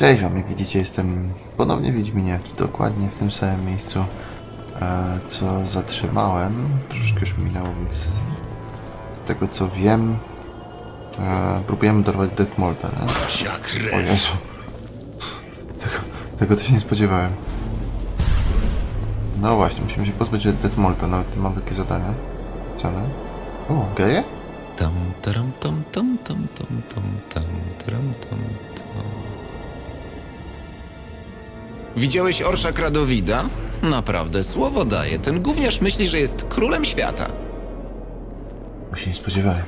Cześć wam, jak widzicie jestem ponownie w Wiedźminie, dokładnie w tym samym miejscu, co zatrzymałem. Troszkę już minęło, więc z tego co wiem, próbujemy dorwać Detmolda, nie? O Jezu, tego to się nie spodziewałem. No właśnie, musimy się pozbyć Detmolda, nawet mam takie zadania. Cenę. O, geje? Tam, taram, tam, tam, tam, tam, tam, tam, taram, tam, tam. Widziałeś Orszak Radowida? Naprawdę, słowo daję. Ten gówniarz myśli, że jest królem świata. Bo się nie spodziewałem.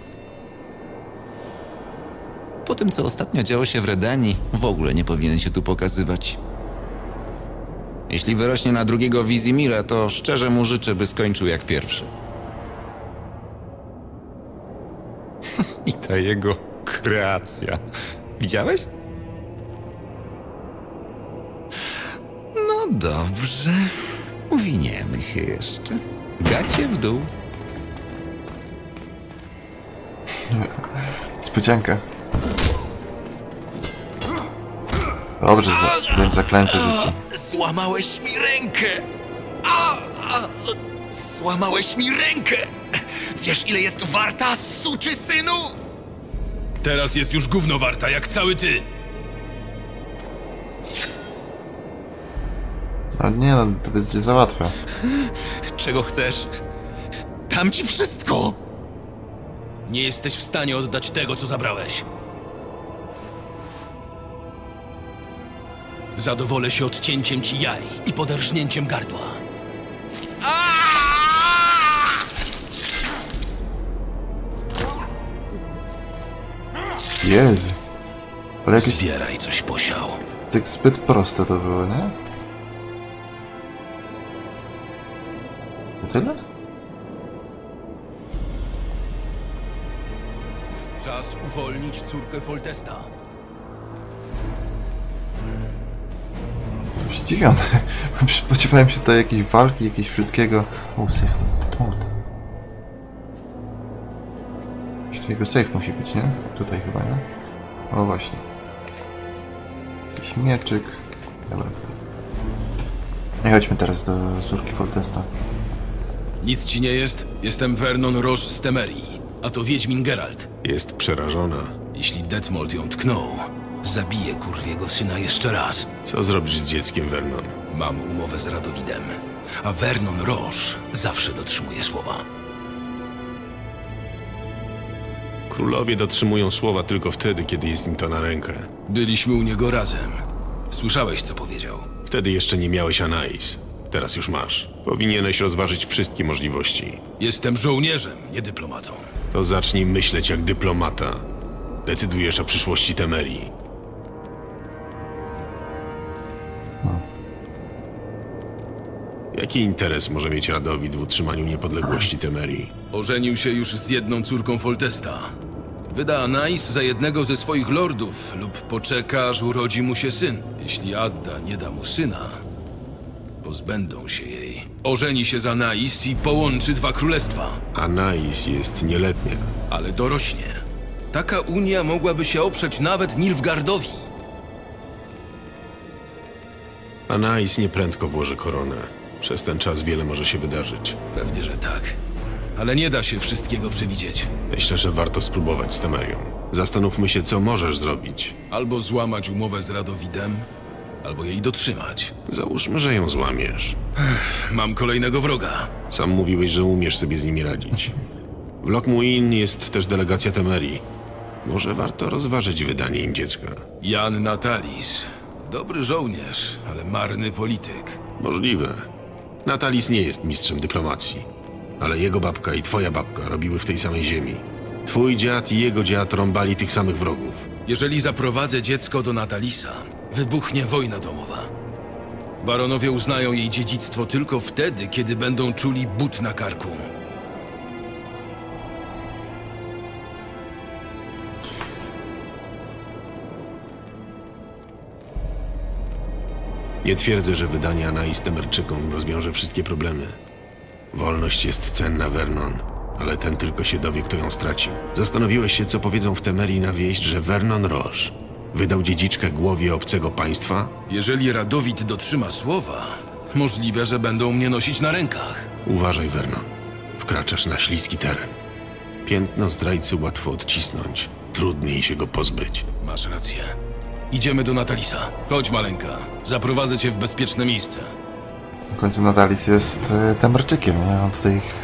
Po tym, co ostatnio działo się w Redanii, w ogóle nie powinien się tu pokazywać. Jeśli wyrośnie na drugiego Wizimira, to szczerze mu życzę, by skończył jak pierwszy. I ta jego kreacja. Widziałeś? No dobrze. Uwiniemy się jeszcze. Gacie w dół. Niespodzianka. Dobrze, zanim zaklęcie rzuci. Złamałeś mi rękę! Złamałeś mi rękę! Wiesz, ile jest warta, suczysynu? Teraz jest już gówno warta, jak cały ty. No nie no, to będzie za łatwe. Czego chcesz? Dam ci wszystko! Nie jesteś w stanie oddać tego, co zabrałeś. Zadowolę się odcięciem ci jaj i poderżnięciem gardła. Jezu. Ale jakieś Zbieraj coś posiał. tak zbyt proste to było, nie? To tyle? Czas uwolnić córkę Foltesta. Jestem zdziwiony. Spodziewałem się tutaj jakiejś walki, jakiegoś wszystkiego. O, safe. Detmold. Jego safe musi być, nie? Tutaj chyba, nie? O, właśnie. Jakiś mieczyk. Dobra. Nie chodźmy teraz do córki Foltesta. Nic ci nie jest? Jestem Vernon Roche z Temerii, a to Wiedźmin Geralt. Jest przerażona. Jeśli Detmold ją tknął, zabiję kurwiego syna jeszcze raz. Co zrobisz z dzieckiem, Vernon? Mam umowę z Radowidem, a Vernon Roche zawsze dotrzymuje słowa. Królowie dotrzymują słowa tylko wtedy, kiedy jest im to na rękę. Byliśmy u niego razem. Słyszałeś, co powiedział. Wtedy jeszcze nie miałeś Anais. Teraz już masz. Powinieneś rozważyć wszystkie możliwości. Jestem żołnierzem, nie dyplomatą. To zacznij myśleć jak dyplomata. Decydujesz o przyszłości Temerii. Jaki interes może mieć Radowid w utrzymaniu niepodległości Temerii? Ożenił się już z jedną córką Foltesta. Wyda Anais za jednego ze swoich lordów lub poczeka, aż urodzi mu się syn. Jeśli Adda nie da mu syna, pozbędą się jej. Ożeni się z Anais i połączy dwa królestwa. Anais jest nieletnia. Ale dorośnie. Taka unia mogłaby się oprzeć nawet Nilfgaardowi. Anais nieprędko włoży koronę. Przez ten czas wiele może się wydarzyć. Pewnie, że tak. Ale nie da się wszystkiego przewidzieć. Myślę, że warto spróbować z Temerią. Zastanówmy się, co możesz zrobić. Albo złamać umowę z Radowidem, albo jej dotrzymać. Załóżmy, że ją złamiesz. Mam kolejnego wroga. Sam mówiłeś, że umiesz sobie z nimi radzić. W Lockmuin jest też delegacja Temerii. Może warto rozważyć wydanie im dziecka. Jan Natalis. Dobry żołnierz, ale marny polityk. Możliwe. Natalis nie jest mistrzem dyplomacji. Ale jego babka i twoja babka robiły w tej samej ziemi. Twój dziad i jego dziad rąbali tych samych wrogów. Jeżeli zaprowadzę dziecko do Natalisa, wybuchnie wojna domowa. Baronowie uznają jej dziedzictwo tylko wtedy, kiedy będą czuli but na karku. Nie twierdzę, że wydanie Anais Temerczykom rozwiąże wszystkie problemy. Wolność jest cenna, Vernon, ale ten tylko się dowie, kto ją stracił. Zastanowiłeś się, co powiedzą w Temerii na wieść, że Vernon Roche Wydał dziedziczkę głowie obcego państwa? Jeżeli Radowid dotrzyma słowa, możliwe, że będą mnie nosić na rękach. Uważaj, Vernon. Wkraczasz na śliski teren. Piętno zdrajcy łatwo odcisnąć. Trudniej się go pozbyć. Masz rację. Idziemy do Natalisa. Chodź, maleńka. Zaprowadzę cię w bezpieczne miejsce. W końcu Natalis jest Temerczykiem, nie? On tutaj ich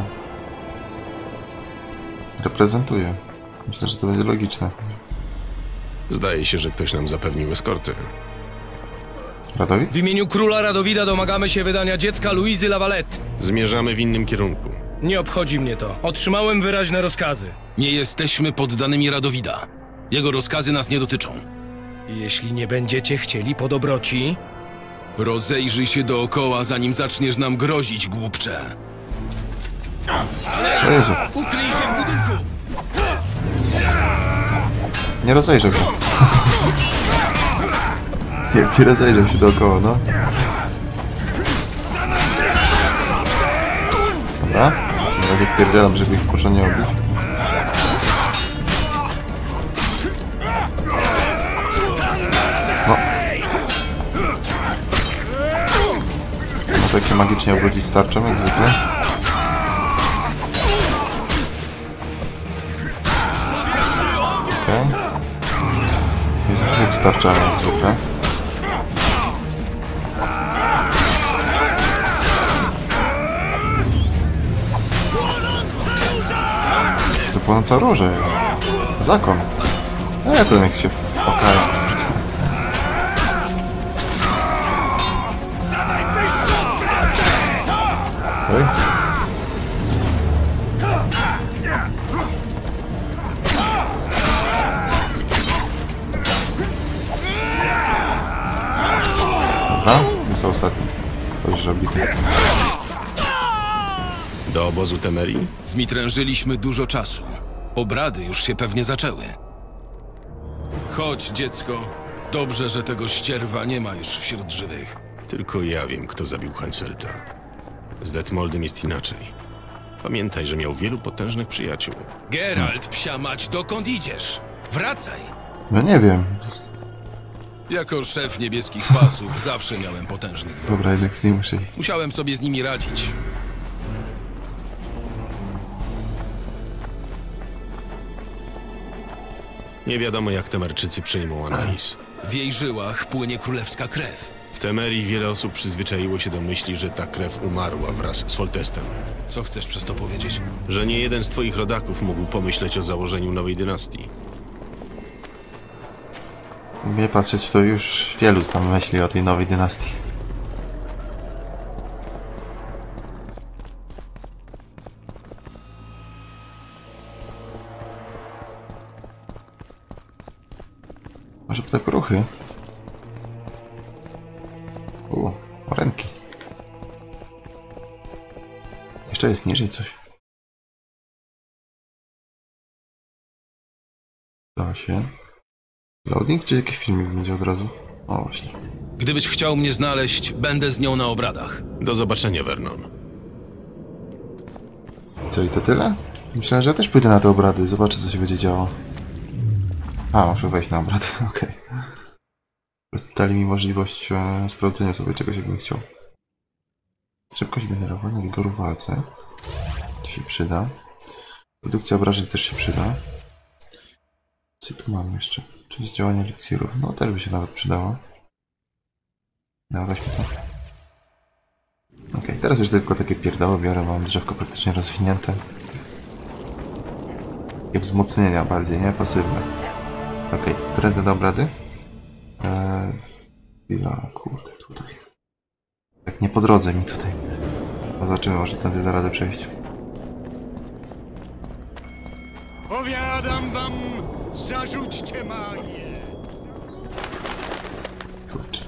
reprezentuje. Myślę, że to będzie logiczne. Zdaje się, że ktoś nam zapewnił eskortę. Radowi? W imieniu króla Radowida domagamy się wydania dziecka Luizy Lavalette. Zmierzamy w innym kierunku. Nie obchodzi mnie to. Otrzymałem wyraźne rozkazy. Nie jesteśmy poddanymi Radowida. Jego rozkazy nas nie dotyczą. Jeśli nie będziecie chcieli po dobroci, Rozejrzyj się dookoła, zanim zaczniesz nam grozić, głupcze. O Jezu. Ukryj się w budynku! Nie rozejrzał się. Nie rozejrzał się dookoła, no. Dobra. Na razie wpierdzielam, żeby ich proszę nie obić. No. Tak się magicznie obrócić starczą, jak zwykle. Okej. Jest dwóch starczami, jak zwykle. To płonąca róża jest. Zakon. No to niech się okaże. Okej. Dobra, jest to ostatni. Dobrze, obity. Do obozu Temerii? Zmitrężyliśmy dużo czasu. Obrady już się pewnie zaczęły. Chodź, dziecko. Dobrze, że tego ścierwa nie ma już wśród żywych. Tylko ja wiem, kto zabił Henselta. Z Detmoldem jest inaczej. Pamiętaj, że miał wielu potężnych przyjaciół. Geralt, psia mać, dokąd idziesz? Wracaj! No nie wiem. Jako szef niebieskich pasów zawsze miałem potężnych wrogów. Dobra, jednak z nim muszę iść. Musiałem sobie z nimi radzić. Nie wiadomo, jak Temerczycy przejmą Anais. W jej żyłach płynie królewska krew. W Temerii wiele osób przyzwyczaiło się do myśli, że ta krew umarła wraz z Foltestem. Co chcesz przez to powiedzieć? Że nie jeden z twoich rodaków mógł pomyśleć o założeniu nowej dynastii. Nie patrzeć, to już wielu tam myśli o tej nowej dynastii. Może ptak ruchy? Ręki. Jeszcze jest niżej coś. Da się. Loading czy jakiś filmik będzie od razu? O właśnie. Gdybyś chciał mnie znaleźć, będę z nią na obradach. Do zobaczenia, Vernon. Co i to tyle? Myślałem, że ja też pójdę na te obrady. Zobaczę, co się będzie działo. A, muszę wejść na obrady, okej. Po prostu dali mi możliwość sprawdzenia sobie czegoś, jakbym chciał. Szybkość generowania wigoru w walce. To się przyda. Produkcja obrażeń też się przyda. Co tu mamy jeszcze? Część działania eliksirów. No, też by się nawet przydało. No, weźmy to. Okej, teraz już tylko takie pierdoły biorę. Mam drzewko praktycznie rozwinięte. Takie wzmocnienia bardziej, nie? Pasywne. Okej, trendy do obrady. Chwila, kurde, tutaj. Tak nie po drodze mi tutaj. Zobaczymy, może tędy da radę przejść. Powiadam wam, zarzućcie magię. Kurczę.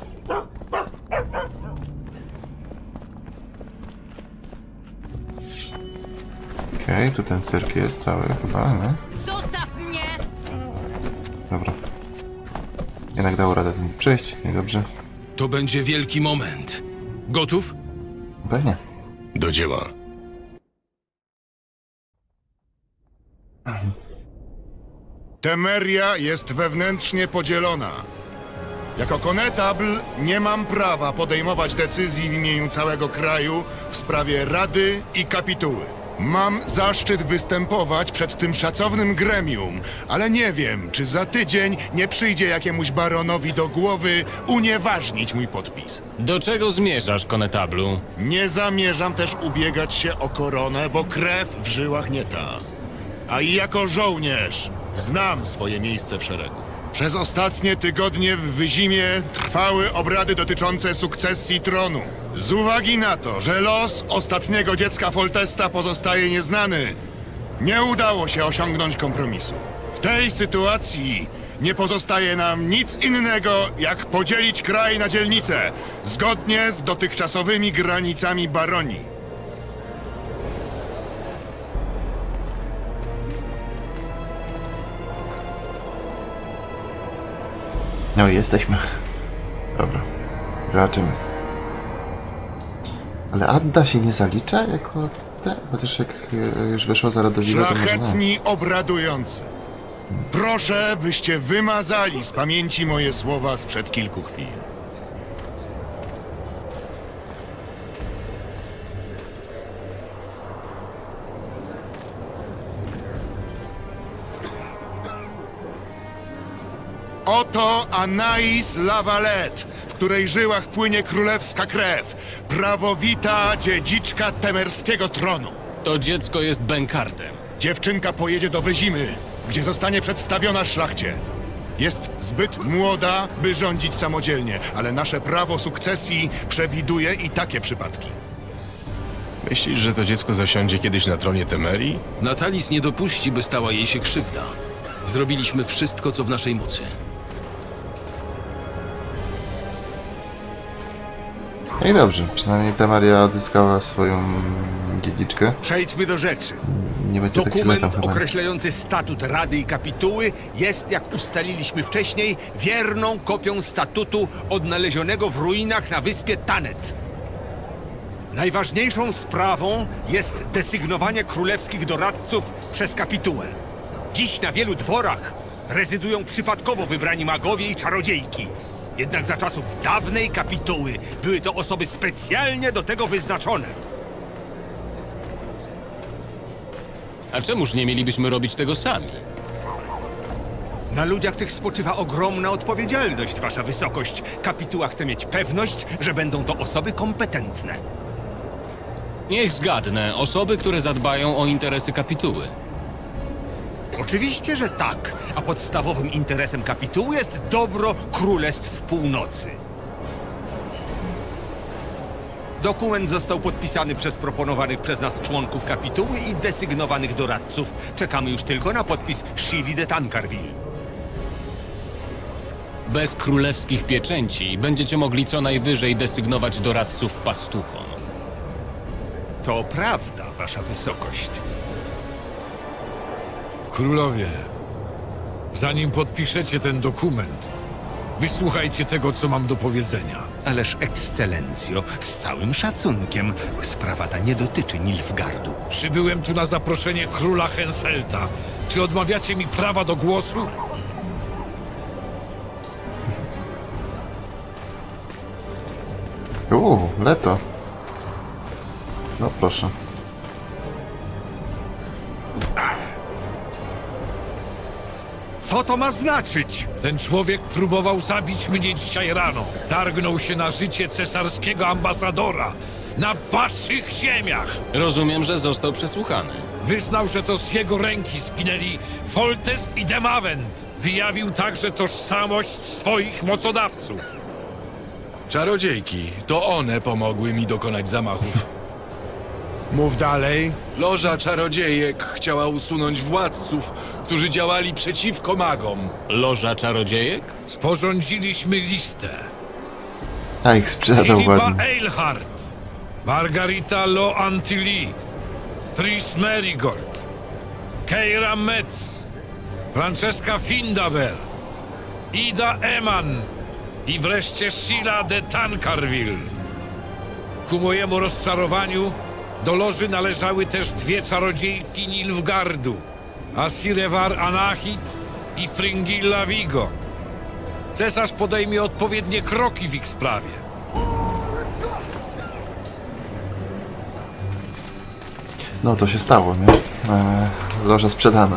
Okej, tu ten cyrk jest cały chyba, nie? Zostaw mnie! Dobra. Jednak dało radę tym przejść, niedobrze. To będzie wielki moment. Gotów? Pewnie. Do dzieła. Temeria jest wewnętrznie podzielona. Jako konetabl nie mam prawa podejmować decyzji w imieniu całego kraju w sprawie Rady i Kapituły. Mam zaszczyt występować przed tym szacownym gremium, ale nie wiem, czy za tydzień nie przyjdzie jakiemuś baronowi do głowy unieważnić mój podpis. Do czego zmierzasz, konetablu? Nie zamierzam też ubiegać się o koronę, bo krew w żyłach nie ta. A i jako żołnierz znam swoje miejsce w szeregu. Przez ostatnie tygodnie w Wyzimie trwały obrady dotyczące sukcesji tronu. Z uwagi na to, że los ostatniego dziecka Foltesta pozostaje nieznany, nie udało się osiągnąć kompromisu. W tej sytuacji nie pozostaje nam nic innego, jak podzielić kraj na dzielnice, zgodnie z dotychczasowymi granicami baronii. No i jesteśmy. Dobra. Zobaczymy. Ale Adda się nie zalicza jako ten? Chociaż jak już wyszło za Radowiła, to może nie. Szlachetni obradujący. Proszę, byście wymazali z pamięci moje słowa sprzed kilku chwil. Oto Anais Lavalette, w której żyłach płynie królewska krew, prawowita dziedziczka temerskiego tronu. To dziecko jest bękartem. Dziewczynka pojedzie do Wyzimy, gdzie zostanie przedstawiona szlachcie. Jest zbyt młoda, by rządzić samodzielnie, ale nasze prawo sukcesji przewiduje i takie przypadki. Myślisz, że to dziecko zasiądzie kiedyś na tronie Temerii? Natalis nie dopuści, by stała jej się krzywda. Zrobiliśmy wszystko, co w naszej mocy. No i dobrze, przynajmniej Temeria odzyskała swoją dziedziczkę. Przejdźmy do rzeczy. Nie będzie tak źle tam Dokument chyba. określający statut Rady i Kapituły jest, jak ustaliliśmy wcześniej, wierną kopią statutu odnalezionego w ruinach na wyspie Tanet. Najważniejszą sprawą jest desygnowanie królewskich doradców przez Kapitułę. Dziś na wielu dworach rezydują przypadkowo wybrani magowie i czarodziejki. Jednak za czasów dawnej Kapituły były to osoby specjalnie do tego wyznaczone. A czemuż nie mielibyśmy robić tego sami? Na ludziach tych spoczywa ogromna odpowiedzialność, wasza wysokość. Kapituła chce mieć pewność, że będą to osoby kompetentne. Niech zgadnę, osoby, które zadbają o interesy kapituły. Oczywiście, że tak, a podstawowym interesem kapituły jest dobro Królestw Północy. Dokument został podpisany przez proponowanych przez nas członków kapituły i desygnowanych doradców. Czekamy już tylko na podpis Shili de Tancarville. Bez królewskich pieczęci będziecie mogli co najwyżej desygnować doradców pastuchom. To prawda, wasza wysokość. Królowie, zanim podpiszecie ten dokument, wysłuchajcie tego, co mam do powiedzenia. Ależ, ekscelencjo, z całym szacunkiem, sprawa ta nie dotyczy Nilfgardu. Przybyłem tu na zaproszenie króla Henselta. Czy odmawiacie mi prawa do głosu? Leto. No proszę. Co to ma znaczyć? Ten człowiek próbował zabić mnie dzisiaj rano. Targnął się na życie cesarskiego ambasadora na waszych ziemiach. Rozumiem, że został przesłuchany. Wyznał, że to z jego ręki zginęli Foltest i Demavend. Wyjawił także tożsamość swoich mocodawców. Czarodziejki, to one pomogły mi dokonać zamachów. Mów dalej. Loża czarodziejek chciała usunąć władców, którzy działali przeciwko magom. Loża czarodziejek? Sporządziliśmy listę. A ich sprzedał Filipa ładnie. Eilhart, Margarita Lo Antilly, Tris Merigold, Keira Metz, Francesca Findaber, Ida Eman i wreszcie Sheila de Tancarville. Ku mojemu rozczarowaniu do loży należały też dwie czarodziejki Nilfgardu, Asirewar Anahit i Fringilla Vigo. Cesarz podejmie odpowiednie kroki w ich sprawie. No to się stało, nie? Loża sprzedana.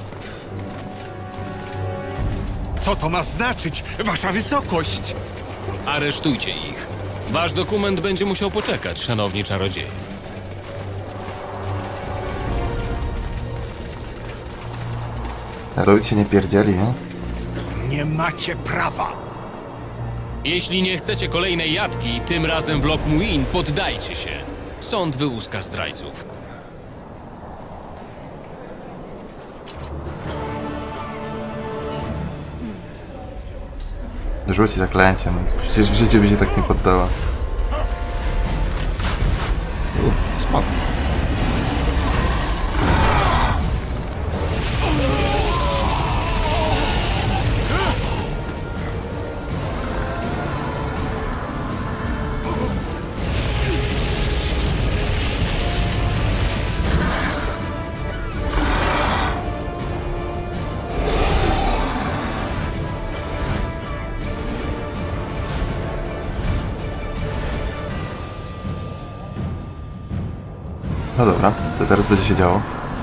Co to ma znaczyć, wasza wysokość? Aresztujcie ich. Wasz dokument będzie musiał poczekać, szanowni czarodzieje. Robić się nie pierdzieli, nie? Nie macie prawa. Jeśli nie chcecie kolejnej jatki, tym razem w Lockmuin poddajcie się. Sąd wyłuska zdrajców. Rzuci zaklęcie, no. Przecież w życiu by się tak nie poddała. Smok. No dobra, to teraz będzie się działo.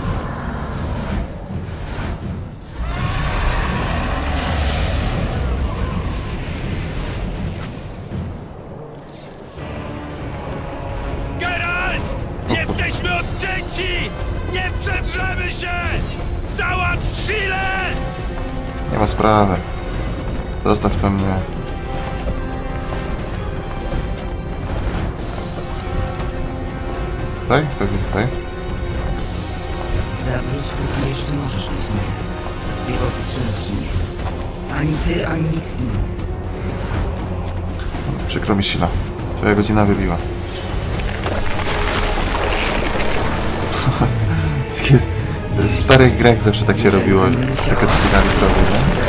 Geralt! Jesteśmy odcięci! Nie przedrzemy się! Załatw Chile! Nie ma sprawy. Zostaw to mnie. Tutaj? Pewnie tutaj. Zawróć, póki jeszcze możesz być mnie. Nie powstrzymasz mnie. Ani ty, ani nikt inny. Przykro mi, Sheila. Twoja godzina wybiła. W starych grach zawsze tak się robiło. Tylko cyganów robią, nie?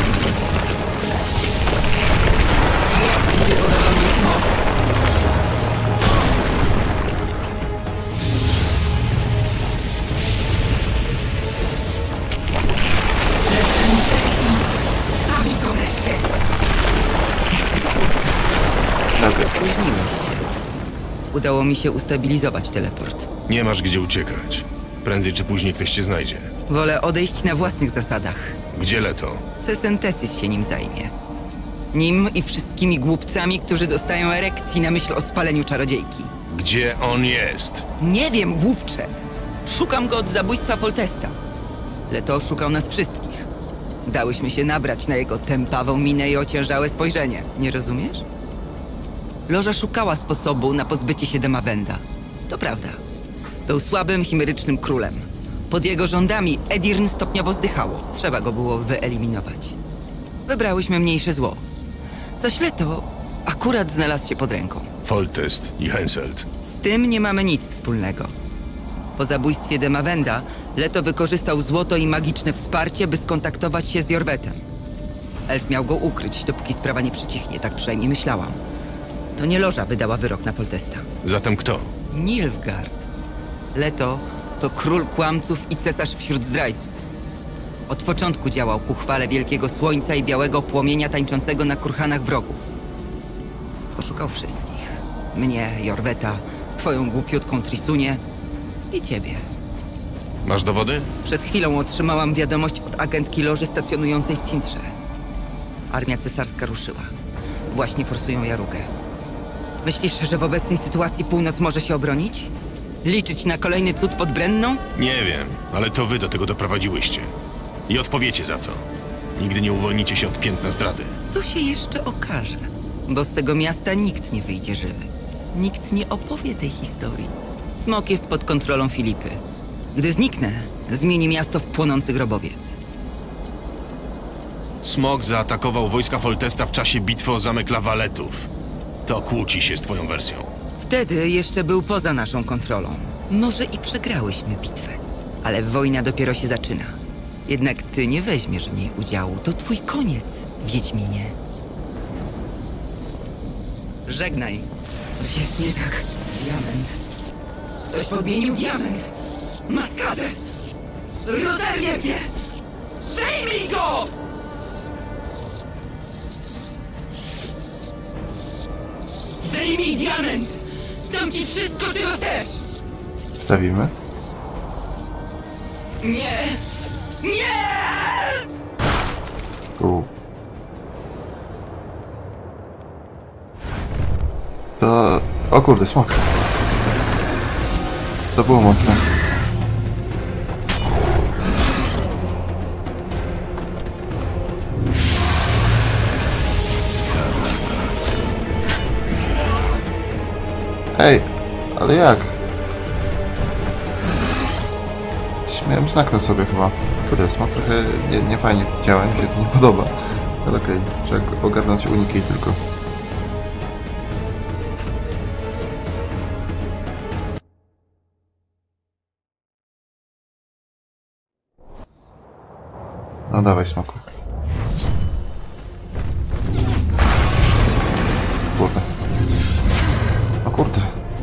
Spóźniłeś się. Udało mi się ustabilizować teleport. Nie masz gdzie uciekać. Prędzej czy później ktoś cię znajdzie. Wolę odejść na własnych zasadach. Gdzie Leto? Sesentesis się nim zajmie. Nim i wszystkimi głupcami, którzy dostają erekcji na myśl o spaleniu czarodziejki. Gdzie on jest? Nie wiem, głupcze. Szukam go od zabójstwa Foltesta. Leto oszukał nas wszystkich. Dałyśmy się nabrać na jego tępawą minę i ociężałe spojrzenie. Nie rozumiesz? Loża szukała sposobu na pozbycie się Demawenda. To prawda. Był słabym, chimerycznym królem. Pod jego rządami Edirn stopniowo zdychało. Trzeba go było wyeliminować. Wybrałyśmy mniejsze zło. Zaś Leto akurat znalazł się pod ręką. Foltest i Henselt. Z tym nie mamy nic wspólnego. Po zabójstwie Demawenda, Leto wykorzystał złoto i magiczne wsparcie, by skontaktować się z Jorwetem. Elf miał go ukryć, dopóki sprawa nie przycichnie, tak przynajmniej myślałam. To nie Loża wydała wyrok na Foltesta. Zatem kto? Nilfgaard. Leto to król kłamców i cesarz wśród zdrajców. Od początku działał ku chwale wielkiego słońca i białego płomienia tańczącego na kurhanach wrogów. Poszukał wszystkich. Mnie, Jorweta, twoją głupiutką Trisunię i ciebie. Masz dowody? Przed chwilą otrzymałam wiadomość od agentki Loży stacjonującej w Cintrze. Armia cesarska ruszyła. Właśnie forsują Jarugę. Myślisz, że w obecnej sytuacji północ może się obronić? Liczyć na kolejny cud pod Brenną? Nie wiem, ale to wy do tego doprowadziłyście. I odpowiecie za to. Nigdy nie uwolnicie się od piętna zdrady. To się jeszcze okaże. Bo z tego miasta nikt nie wyjdzie żywy. Nikt nie opowie tej historii. Smok jest pod kontrolą Filipy. Gdy zniknę, zmieni miasto w płonący grobowiec. Smok zaatakował wojska Foltesta w czasie bitwy o zamek Lawaletów. To kłóci się z twoją wersją. Wtedy jeszcze był poza naszą kontrolą. Może i przegrałyśmy bitwę. Ale wojna dopiero się zaczyna. Jednak ty nie weźmiesz w niej udziału. To twój koniec, Wiedźminie. Żegnaj. Coś jest nie tak. Diament. Ktoś podmienił diament. Maskadę. Rozerwie mnie! Zdejmij go! Zdejmij diament! Dam ci wszystko, czego chcesz! Stawimy. Nie! Nie! To... O kurde, smok. To było mocne. Ej, ale jak? Miałem znak na sobie chyba. Kurde, smok trochę nie fajnie działa, mi się to nie podoba. Ale okej, trzeba ogarnąć uniki tylko. No dawaj, smoku. Kurde. O kurde.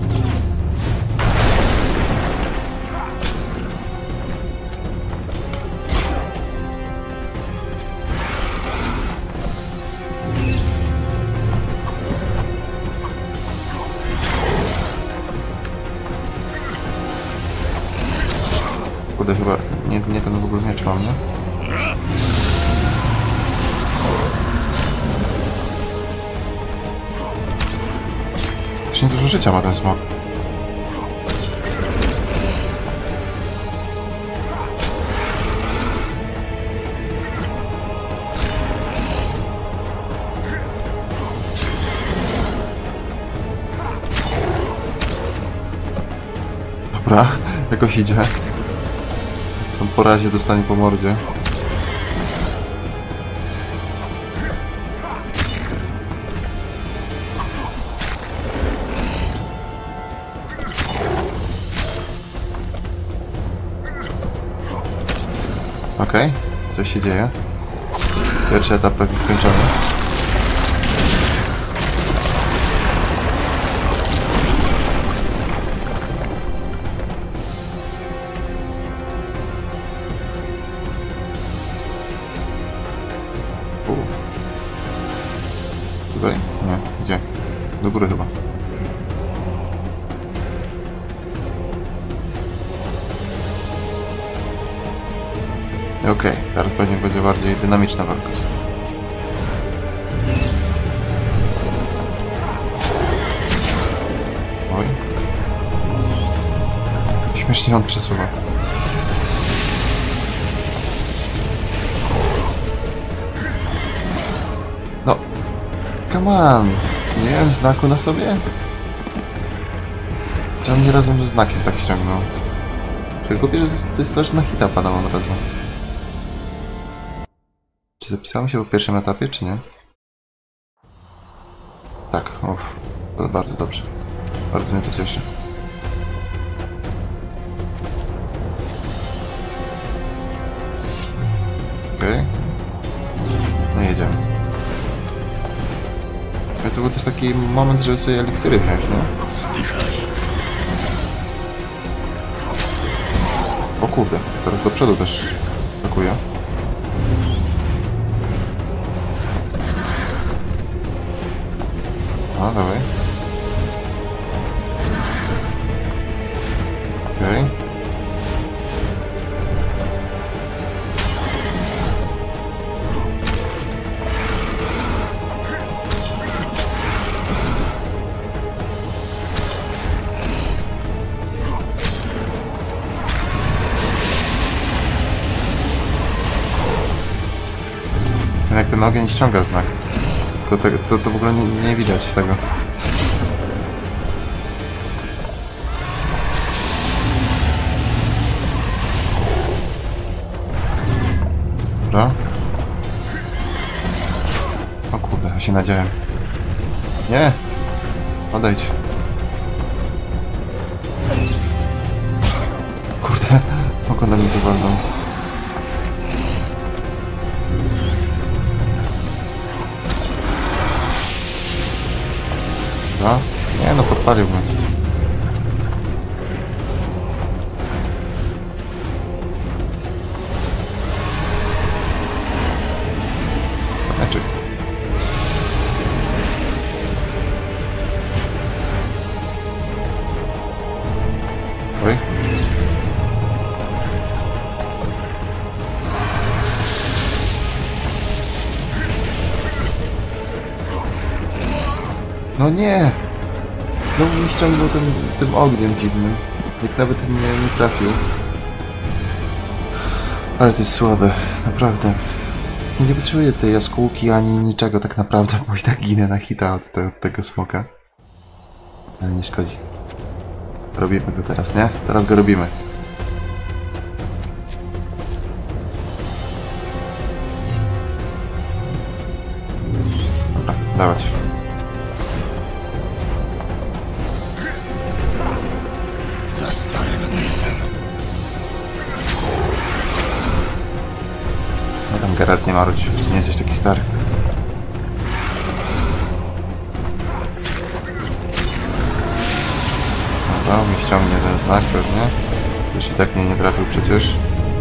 Kurde, chyba nie ten w ogóle miecz mam, nie? Właśnie dużo życia ma ten smok. Dobra, jakoś idzie. On po razie dostanie po mordzie. Okej, coś się dzieje. Pierwszy etap prawie skończony. Tutaj? Nie, gdzie? Do góry chyba. Okej, teraz pewnie będzie bardziej dynamiczna walka. Oj. Śmiesznie on przesuwa. No. Come on. Nie miałem znaku na sobie? Czy on mnie razem ze znakiem tak ściągnął? Czy kupię, że to jest też na hita padał od razu. Czy zapisałem się po pierwszym etapie, czy nie? Tak, uff. To bardzo dobrze. Bardzo mnie to cieszy. Okej. No jedziemy. Ale to był też taki moment, żeby sobie eliksiry wziąć, nie? O kurde, teraz do przodu też atakuje. A, dawaj. Okej. Jak ten ogień ściąga znak. Tylko to w ogóle nie widać tego. Dobra. O kurde, ja się nadziałem. Nie! Odejdź. Kurde, oko na mnie to walną. Dobra. Nie no, podpaliłbym. No nie! Znowu mi ściągnął tym ogniem dziwnym. Jak nawet mnie nie trafił. Ale to jest słabe, naprawdę. Nie potrzebuję tej jaskółki ani niczego tak naprawdę, bo i tak ginę na hita od tego smoka. Ale nie szkodzi. Robimy go teraz, nie? Teraz go robimy. Dobra, dawać. Za stary na to jestem. No tam Geralt nie marudź, że nie jesteś taki stary. Dobra, mi ściągnie ten znak pewnie. Już i tak mnie nie trafił przecież.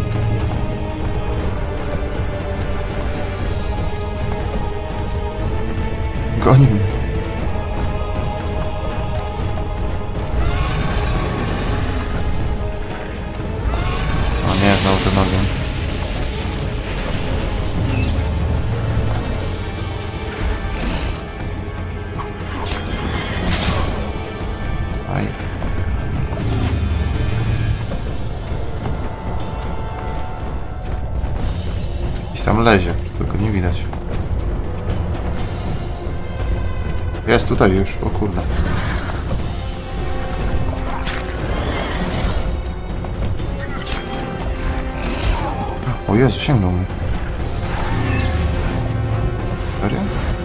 Goni mnie. O nie, znowu ten ogień. Aj. Gdzieś tam lezie, tylko nie widać. Jest tutaj już, o kurde. O Jezu, sięgnął mi. Serio?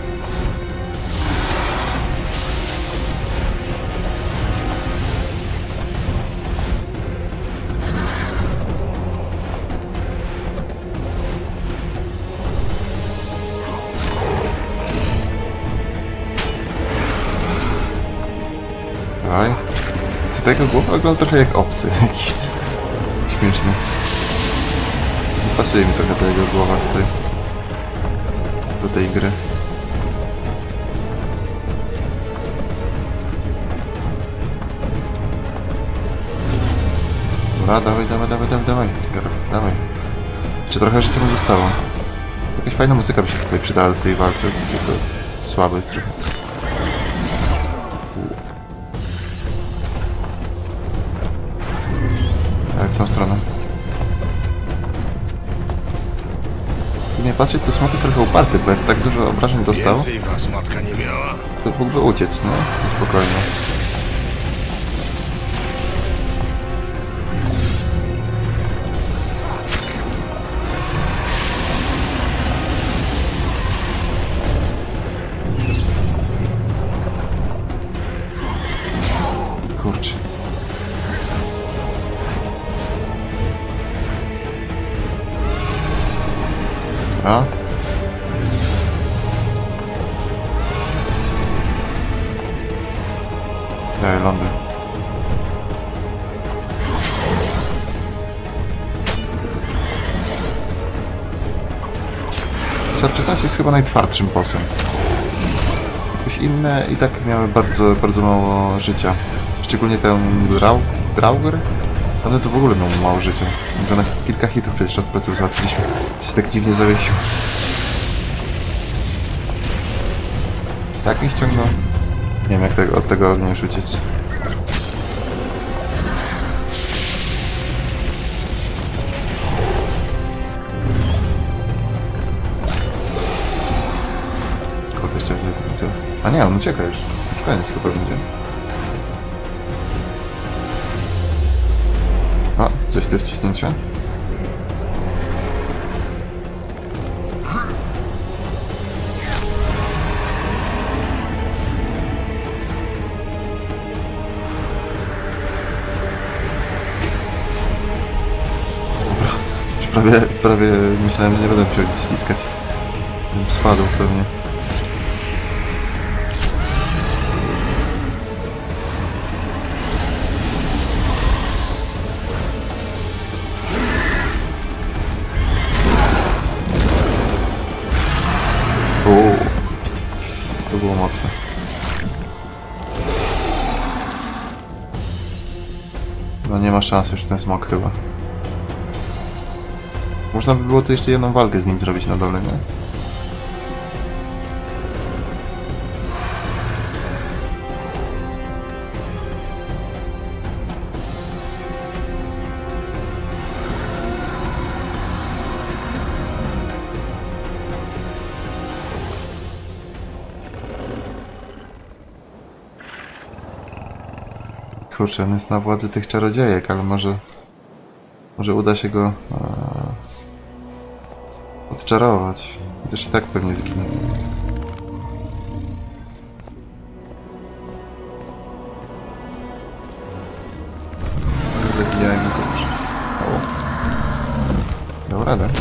Dawaj. Tego głowa wygląda trochę jak obcy jakiś. Śmieszny. Nie pasuje mi trochę ta jego głowa tutaj. Do tej gry. Dobra, dawaj. Geralt, dawaj. Jeszcze trochę życia mu zostało. Jakaś fajna muzyka by się tutaj przydała w tej walce, tylko słaby jest trochę. Tak, w tą stronę. Nie patrzeć, to smok jest trochę uparty, bo jak tak dużo obrażeń dostał, Więcej was matka nie miała. to mógłby uciec, no, spokojnie. Kurczę. Dobra. Daj, lądy. Trzeba przyznać, jest chyba najtwardszym bossem. Jakieś inne i tak miały bardzo mało życia. Szczególnie ten Draugr. One to w ogóle miał mało życia. To na kilka hitów przecież od procesu załatwiliśmy. Się tak dziwnie zawiesił. Tak mi ściągnął? Nie wiem jak od tego ognia już uciec. Kurde, jeszcze to. A nie, on ucieka już. Już koniec chyba będzie. A, coś do wciśnięcia? Prawie myślałem, że nie będę musiał nic ściskać. Spadł pewnie. To było mocne. No nie ma szans już ten smok chyba. Można by było tu jeszcze jedną walkę z nim zrobić na dole, nie? Kurczę, on jest na władzy tych czarodziejek, ale może uda się go odczarować. Chociaż i tak pewnie zginie. Zabijajmy go już. Dał radę.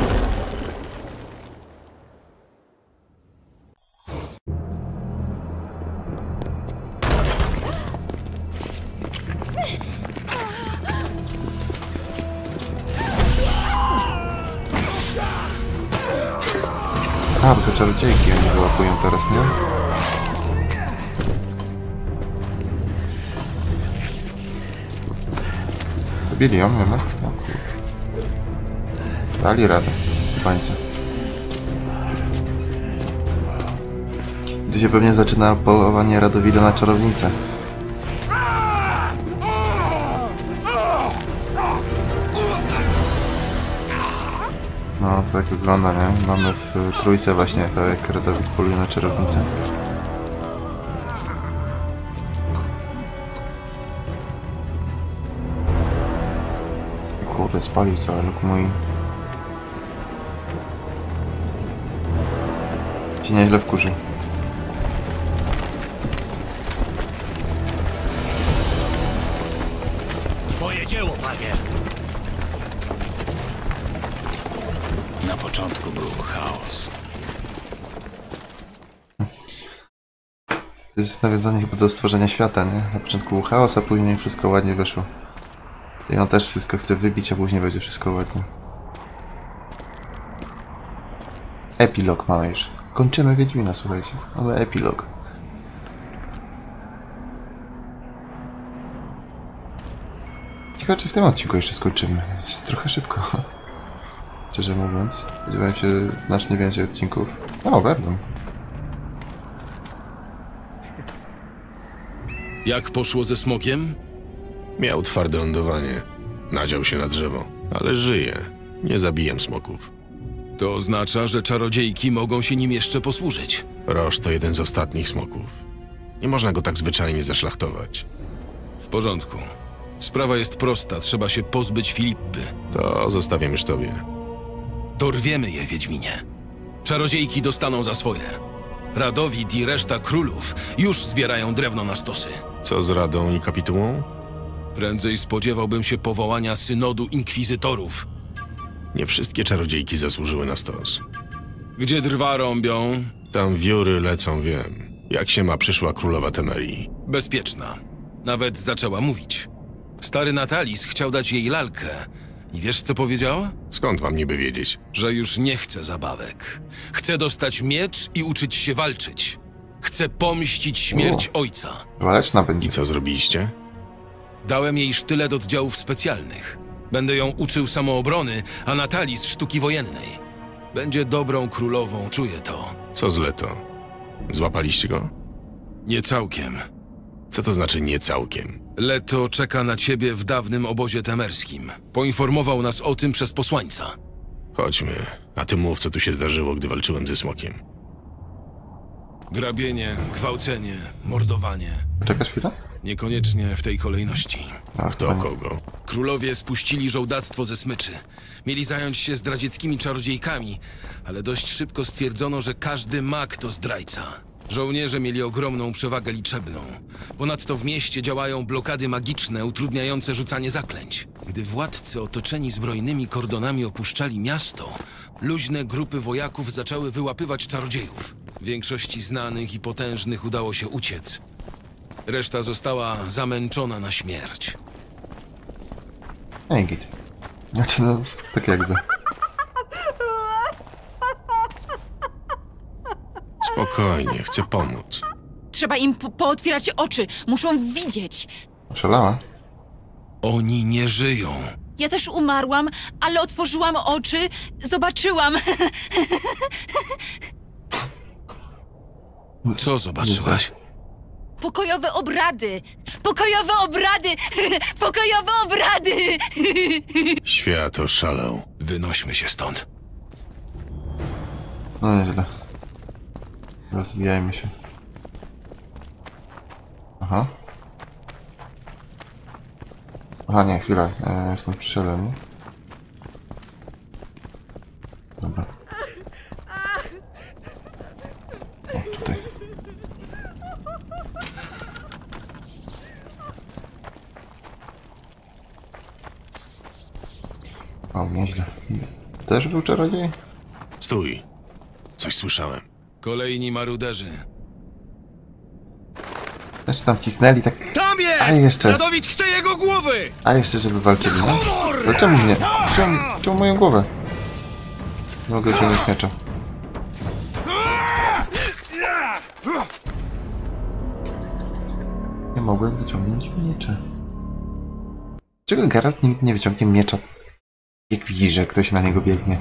A, bo te czarodziejki oni wyłapują teraz, nie? Zabili ją, wiemy? No. Dali radę, skubańcy. Tu się pewnie zaczyna polowanie Radowida na czarownicę. No, to tak wygląda, nie? Mamy w trójce właśnie to, jak Radowid poluje na czarownicę. Kurde, spalił cały luk mój. Ci nieźle wkurzył. Twoje dzieło, panie! Na początku był chaos. To jest nawiązanie chyba do stworzenia świata, nie? Na początku był chaos, a później wszystko ładnie wyszło. I on też wszystko chce wybić, a później będzie wszystko ładnie. Epilog mamy już. Kończymy Wiedźmina, słuchajcie. Mamy epilog. Ciekawe, czy w tym odcinku jeszcze skończymy. Jest trochę szybko. Szczerze mówiąc. Spodziewałem się znacznie więcej odcinków. O, Verdun. Jak poszło ze smokiem? Miał twarde lądowanie. Nadział się na drzewo, ale żyje. Nie zabiję smoków. To oznacza, że czarodziejki mogą się nim jeszcze posłużyć. Roż to jeden z ostatnich smoków. Nie można go tak zwyczajnie zaszlachtować. W porządku. Sprawa jest prosta, trzeba się pozbyć Filippy. To zostawiam już tobie. Dorwiemy je, Wiedźminie. Czarodziejki dostaną za swoje. Radowid i reszta królów już zbierają drewno na stosy. Co z Radą i Kapitułą? Prędzej spodziewałbym się powołania synodu inkwizytorów. Nie wszystkie czarodziejki zasłużyły na stos. Gdzie drwa rąbią? Tam wióry lecą, wiem. Jak się ma przyszła królowa Temerii? Bezpieczna. Nawet zaczęła mówić. Stary Natalis chciał dać jej lalkę. I wiesz, co powiedziała? Skąd mam niby wiedzieć? Że już nie chce zabawek. Chce dostać miecz i uczyć się walczyć. Chce pomścić śmierć ojca. Waleczna będzie. I co zrobiliście? Dałem jej sztylet oddziałów specjalnych. Będę ją uczył samoobrony, a Natalis sztuki wojennej. Będzie dobrą królową, czuję to. Co z Leto? Złapaliście go? Nie całkiem. Co to znaczy nie całkiem? Leto czeka na ciebie w dawnym obozie temerskim. Poinformował nas o tym przez posłańca. Chodźmy, a ty mów, co tu się zdarzyło, gdy walczyłem ze smokiem. Grabienie, gwałcenie, mordowanie. Czekasz chwilę? Niekoniecznie w tej kolejności. Kto kogo? Królowie spuścili żołdactwo ze smyczy. Mieli zająć się zdradzieckimi czarodziejkami, ale dość szybko stwierdzono, że każdy mag to zdrajca. Żołnierze mieli ogromną przewagę liczebną. Ponadto w mieście działają blokady magiczne utrudniające rzucanie zaklęć. Gdy władcy otoczeni zbrojnymi kordonami opuszczali miasto, luźne grupy wojaków zaczęły wyłapywać czarodziejów. Większości znanych i potężnych udało się uciec. Reszta została zamęczona na śmierć. Ej, git. Znaczy, no, tak jakby. Spokojnie, chcę pomóc. Trzeba im pootwierać oczy. Muszą widzieć. Oszalała? Oni nie żyją. Ja też umarłam, ale otworzyłam oczy, zobaczyłam. Co zobaczyłaś? Pokojowe obrady! Pokojowe obrady! Pokojowe obrady! Świat oszalał. Wynośmy się stąd. No nieźle. Rozwijajmy się. Aha. Aha, nie, chwila. Stąd przyszedłem. Dobra. O, tutaj. O, nieźle. Też był czarodziej? Stój. Coś słyszałem. Kolejni maruderzy. Jeszcze tam wcisnęli tak... Tam jest! A jeszcze... Radowid chce jego głowy! A jeszcze, żeby walczyli, no? Dlaczego mnie? Czemu moją głowę? Nie mogę ciągnąć miecza. Nie mogłem wyciągnąć miecza. Dlaczego Geralt nigdy nie wyciągnie miecza, jak widzi, że ktoś na niego biegnie?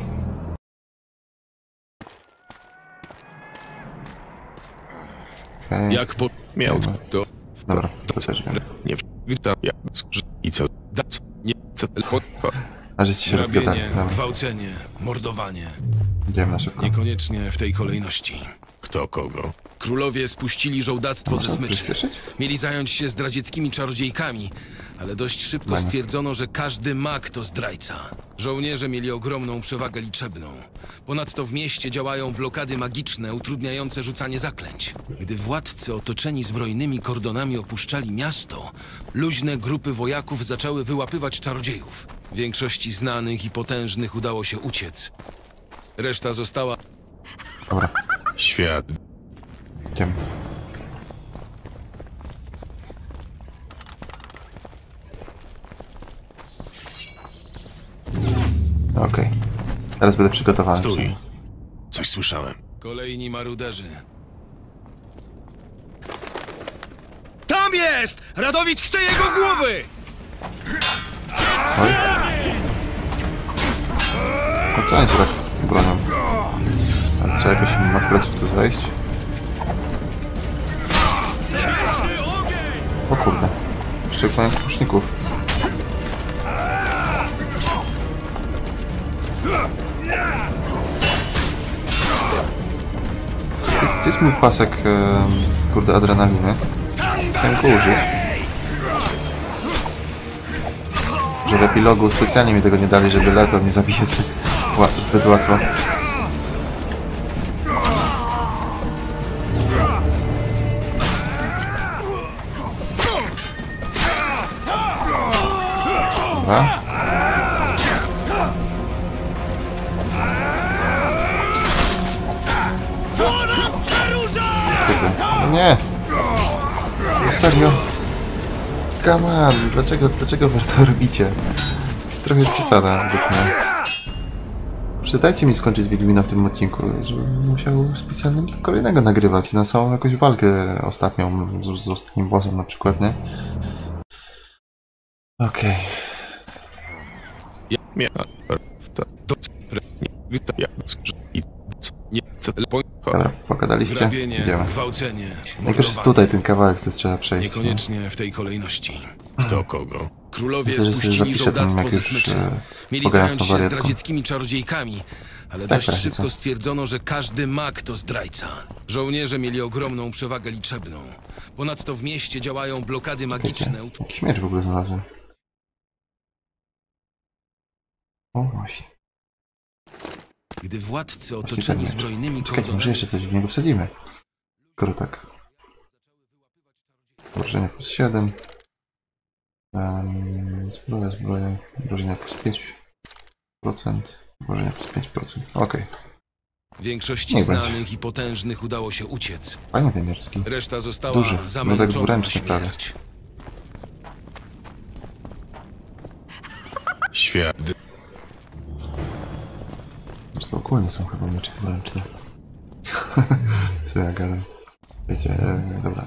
Okay. Jak po... Miał to. Dobra, to też wiem. Nie i co? Nie, co? A że ci się rozgadali. Grabienie, gwałcenie, mordowanie. Idziemy na szybko. Niekoniecznie w tej kolejności. Kto kogo? Królowie spuścili żołdactwo ze smyczy. Przyspieszyć? Mieli zająć się zdradzieckimi czarodziejkami, ale dość szybko Fajne. stwierdzono, że każdy mag to zdrajca. Żołnierze mieli ogromną przewagę liczebną. Ponadto w mieście działają blokady magiczne utrudniające rzucanie zaklęć. Gdy władcy otoczeni zbrojnymi kordonami opuszczali miasto, luźne grupy wojaków zaczęły wyłapywać czarodziejów. Większości znanych i potężnych udało się uciec. Reszta została... Dobra, Świat. idziemy. Okej. Teraz będę przygotowany. Stój. Coś słyszałem. Kolejni maruderzy. Tam jest! Radowid chce jego głowy! Oj. No co oni się tak bronią? Ale trzeba jakoś im od pleców tu zejść. O kurde. Jeszcze mają kuszników. Jest mój pasek, kurde, adrenaliny. Chciałem go użyć. Że w epilogu specjalnie mi tego nie dali, żeby Leto nie zabijać zbyt łatwo. Dobra. No nie! No serio? Come on, dlaczego wy to robicie? To jest trochę przesada, według mnie. Dajcie mi skończyć Wiedźmina w tym odcinku, żebym musiał specjalnie kolejnego nagrywać na samą jakąś walkę ostatnią, z ostatnim bossem na przykład, nie? Okej. Dobra, pogadaliście? Grabienie, Idziemy. gwałcenie, Najgorsze jest tutaj ten kawałek, co trzeba przejść. No. Niekoniecznie w tej kolejności. Kto kogo? Królowie Myślę, że sobie spuścili zapiszę tam, żołdactwo jak ze już smyczy. Mieli pogadam z zająć tą się wariatką. zdradzieckimi czarodziejkami, ale Tak, dość tak, szybko co? stwierdzono, że każdy mag to zdrajca. Żołnierze mieli ogromną przewagę liczebną. Ponadto w mieście działają blokady magiczne. Wiecie, jakiś miecz w ogóle znalazłem. O właśnie. Gdy władcy Właściwie otoczeni ten miecz. zbrojnymi Czekajcie, może jeszcze coś w niego wsadzimy. Skoro tak. Wrażenie plus 7. Zbroja. Wrażenie plus 5%. Wrażenie plus 5%. Okej. Większości Niech będzie. znanych i potężnych udało się uciec. Fajnie ten mieczki. Reszta została Duży, no tak zamęczona na dwuręczny prawie. śmierć. Świat. To ogólnie są chyba miecze dwuręczne. Co ja gadam? Wiecie, dobra.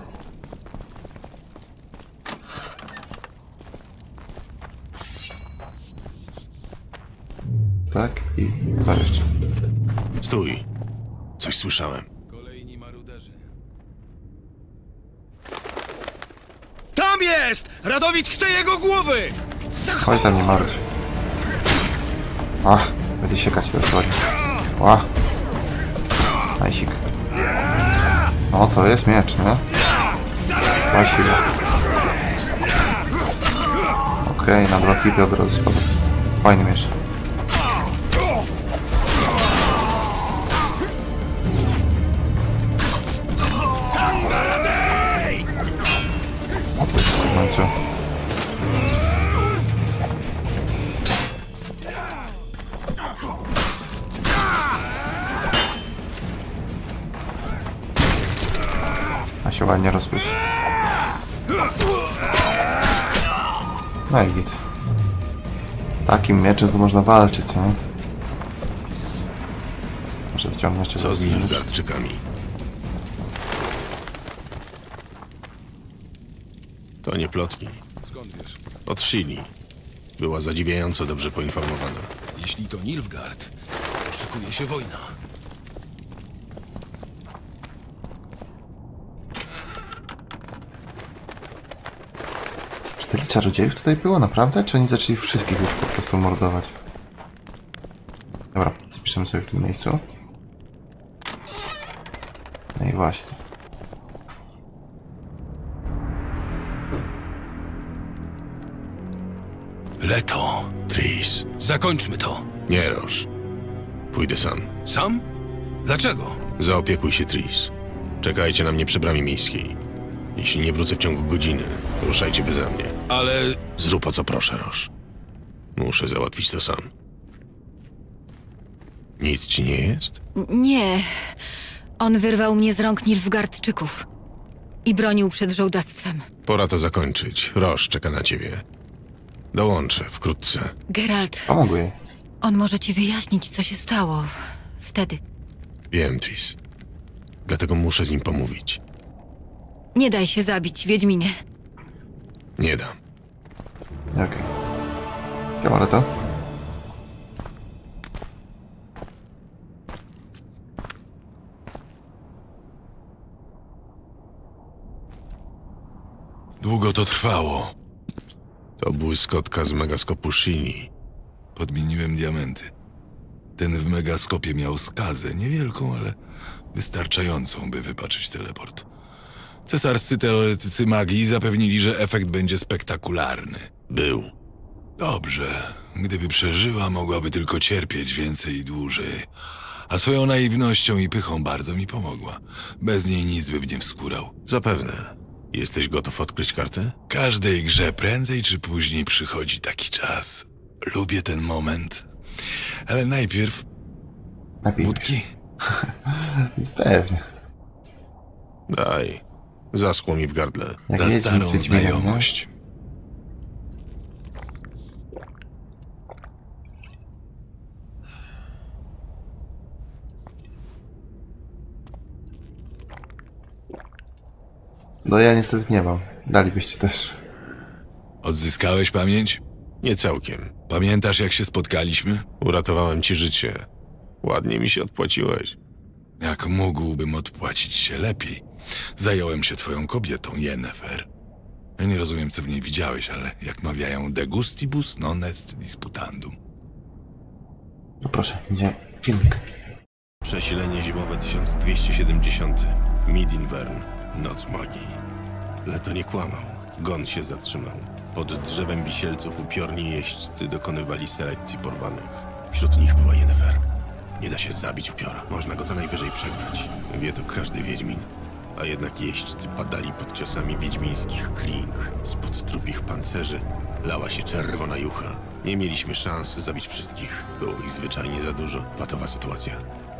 Tak i dwa jeszcze. Stój. Coś słyszałem. Kolejni maruderzy. Tam jest! Radowid chce jego głowy! Oj, tam nie marudź. Ach, będzie siekać to już ładnie. Ła. Najsik. No, to jest miecz, nie? Ła siła. Okej, na 2 hity od razu spadł. Fajny miecz. W końcu. A się ładnie rozpysz. No i git. Takim mieczem to można walczyć, co? Może wyciągnę jeszcze Co z Nilfgaardczykami? To nie plotki. Skąd wiesz? Od Shili. Była zadziwiająco dobrze poinformowana. Jeśli to Nilfgaard, to szykuje się wojna. Czy tyle czarodziejów tutaj było, naprawdę? Czy oni zaczęli wszystkich już po prostu mordować? Dobra, zapiszemy sobie w tym miejscu. No i właśnie. Leto. Tris. Zakończmy to. Nie, Roż. Pójdę sam. Sam? Dlaczego? Zaopiekuj się, Tris. Czekajcie na mnie przy bramie miejskiej. Jeśli nie wrócę w ciągu godziny, ruszajcie beze mnie. Ale... Zrób o co proszę, Roż. Muszę załatwić to sam. Nic ci nie jest? Nie. On wyrwał mnie z rąk Nilfgaardczyków i bronił przed żołdactwem. Pora to zakończyć. Roż czeka na ciebie. Dołączę wkrótce. Geralt, Pomogę jej. on może ci wyjaśnić, co się stało wtedy. Wiem, Tris. Dlatego muszę z nim pomówić. Nie daj się zabić, Wiedźminie. Nie dam. Okej. Biorę to. Długo to trwało. To błyskotka z megaskopu Shili. Podmieniłem diamenty. Ten w megaskopie miał skazę, niewielką, ale wystarczającą, by wypaczyć teleport. Cesarscy teoretycy magii zapewnili, że efekt będzie spektakularny. Był. Dobrze. Gdyby przeżyła, mogłaby tylko cierpieć więcej i dłużej. A swoją naiwnością i pychą bardzo mi pomogła. Bez niej nic bym nie wskórał. Zapewne. Jesteś gotów odkryć kartę? Każdej grze prędzej czy później przychodzi taki czas. Lubię ten moment. Ale najpierw... Napijmy Wódki? Pewnie. Daj. Zaschło mi w gardle. Jak Za Wiedźmin z starą Wiedźminem, no? znajomość. No ja niestety nie mam. Dalibyście też. Odzyskałeś pamięć? Nie całkiem. Pamiętasz, jak się spotkaliśmy? Uratowałem ci życie. Ładnie mi się odpłaciłeś. Jak mógłbym odpłacić się lepiej? Zająłem się twoją kobietą, Yennefer. Ja nie rozumiem, co w niej widziałeś, ale jak mawiają, de gustibus non est disputandum. No proszę, idzie filmik. Przesilenie zimowe 1270. Midinvern. Noc magii. Leto nie kłamał. Gon się zatrzymał. Pod drzewem wisielców upiorni jeźdźcy dokonywali selekcji porwanych. Wśród nich była Yennefer. Nie da się zabić upiora. Można go co najwyżej przegnać. Wie to każdy wiedźmin. A jednak jeźdźcy padali pod ciosami wiedźmińskich kling. Spod trupich pancerzy lała się czerwona jucha. Nie mieliśmy szans zabić wszystkich. Było ich zwyczajnie za dużo. Patowa sytuacja.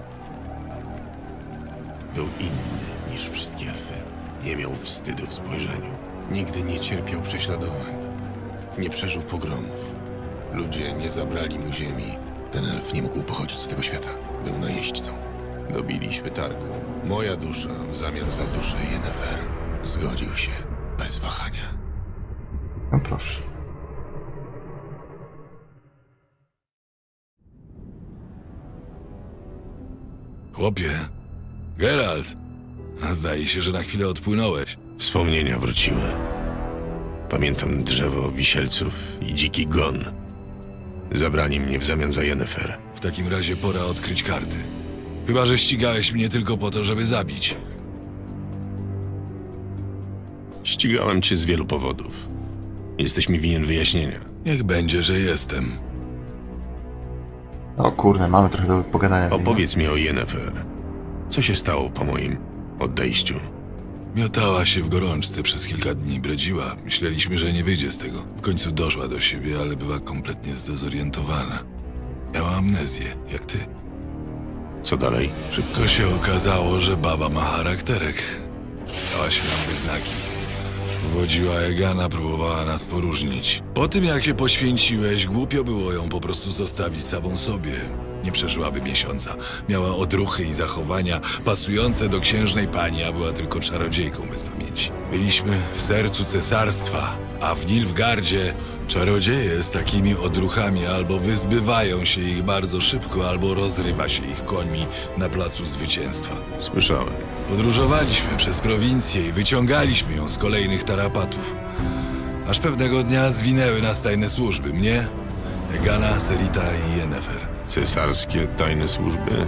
Był inny niż wszystkie elfy. Nie miał wstydu w spojrzeniu. Nigdy nie cierpiał prześladowań. Nie przeżył pogromów. Ludzie nie zabrali mu ziemi. Ten elf nie mógł pochodzić z tego świata. Był najeźdźcą. Dobiliśmy targu. Moja dusza w zamian za duszę Yennefer. Zgodził się bez wahania. No proszę. Chłopie, Geralt, zdaje się, że na chwilę odpłynąłeś. Wspomnienia wróciły. Pamiętam drzewo wisielców i dziki gon. Zabrali mnie w zamian za Yennefer. W takim razie pora odkryć karty. Chyba że ścigałeś mnie tylko po to, żeby zabić. Ścigałem cię z wielu powodów. Jesteś mi winien wyjaśnienia. Niech będzie, że jestem. O kurde, mamy trochę do pogadania. Opowiedz mi o Yennefer. Co się stało po moim odejściu? Miotała się w gorączce przez kilka dni, bredziła. Myśleliśmy, że nie wyjdzie z tego. W końcu doszła do siebie, ale była kompletnie zdezorientowana. Miała amnezję, jak ty. Co dalej? Szybko się okazało, że baba ma charakterek. Dała się nam wyznaki. Uwodziła Egana, próbowała nas poróżnić. Po tym, jak się poświęciłeś, głupio było ją po prostu zostawić samą sobie. Nie przeżyłaby miesiąca. Miała odruchy i zachowania pasujące do księżnej pani, a była tylko czarodziejką bez pamięci. Byliśmy w sercu cesarstwa, a w Nilfgaardzie czarodzieje z takimi odruchami albo wyzbywają się ich bardzo szybko, albo rozrywa się ich końmi na placu zwycięstwa. Słyszałem. Podróżowaliśmy przez prowincję i wyciągaliśmy ją z kolejnych tarapatów. Aż pewnego dnia zwinęły nas tajne służby. Mnie, Egana, Serita i Yennefer. Cesarskie tajne służby?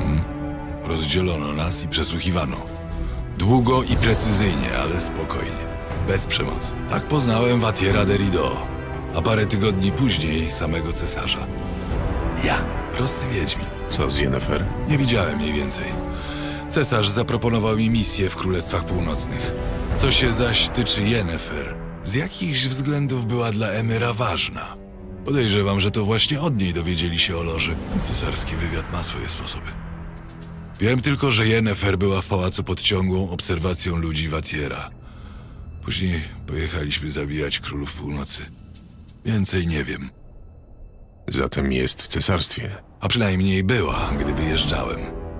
Rozdzielono nas i przesłuchiwano. Długo i precyzyjnie, ale spokojnie. Bez przemocy. Tak poznałem Watiera de Rideau, a parę tygodni później samego cesarza. Ja, prosty wiedźmin. Co z Yennefer? Nie widziałem jej więcej. Cesarz zaproponował mi misję w Królestwach Północnych. Co się zaś tyczy Yennefer, z jakichś względów była dla Emyra ważna. Podejrzewam, że to właśnie od niej dowiedzieli się o loży. Cesarski wywiad ma swoje sposoby. Wiem tylko, że Yennefer była w pałacu pod ciągłą obserwacją ludzi Watiera. Później pojechaliśmy zabijać królów północy. Więcej nie wiem. Zatem jest w cesarstwie. A przynajmniej była, gdy wyjeżdżałem.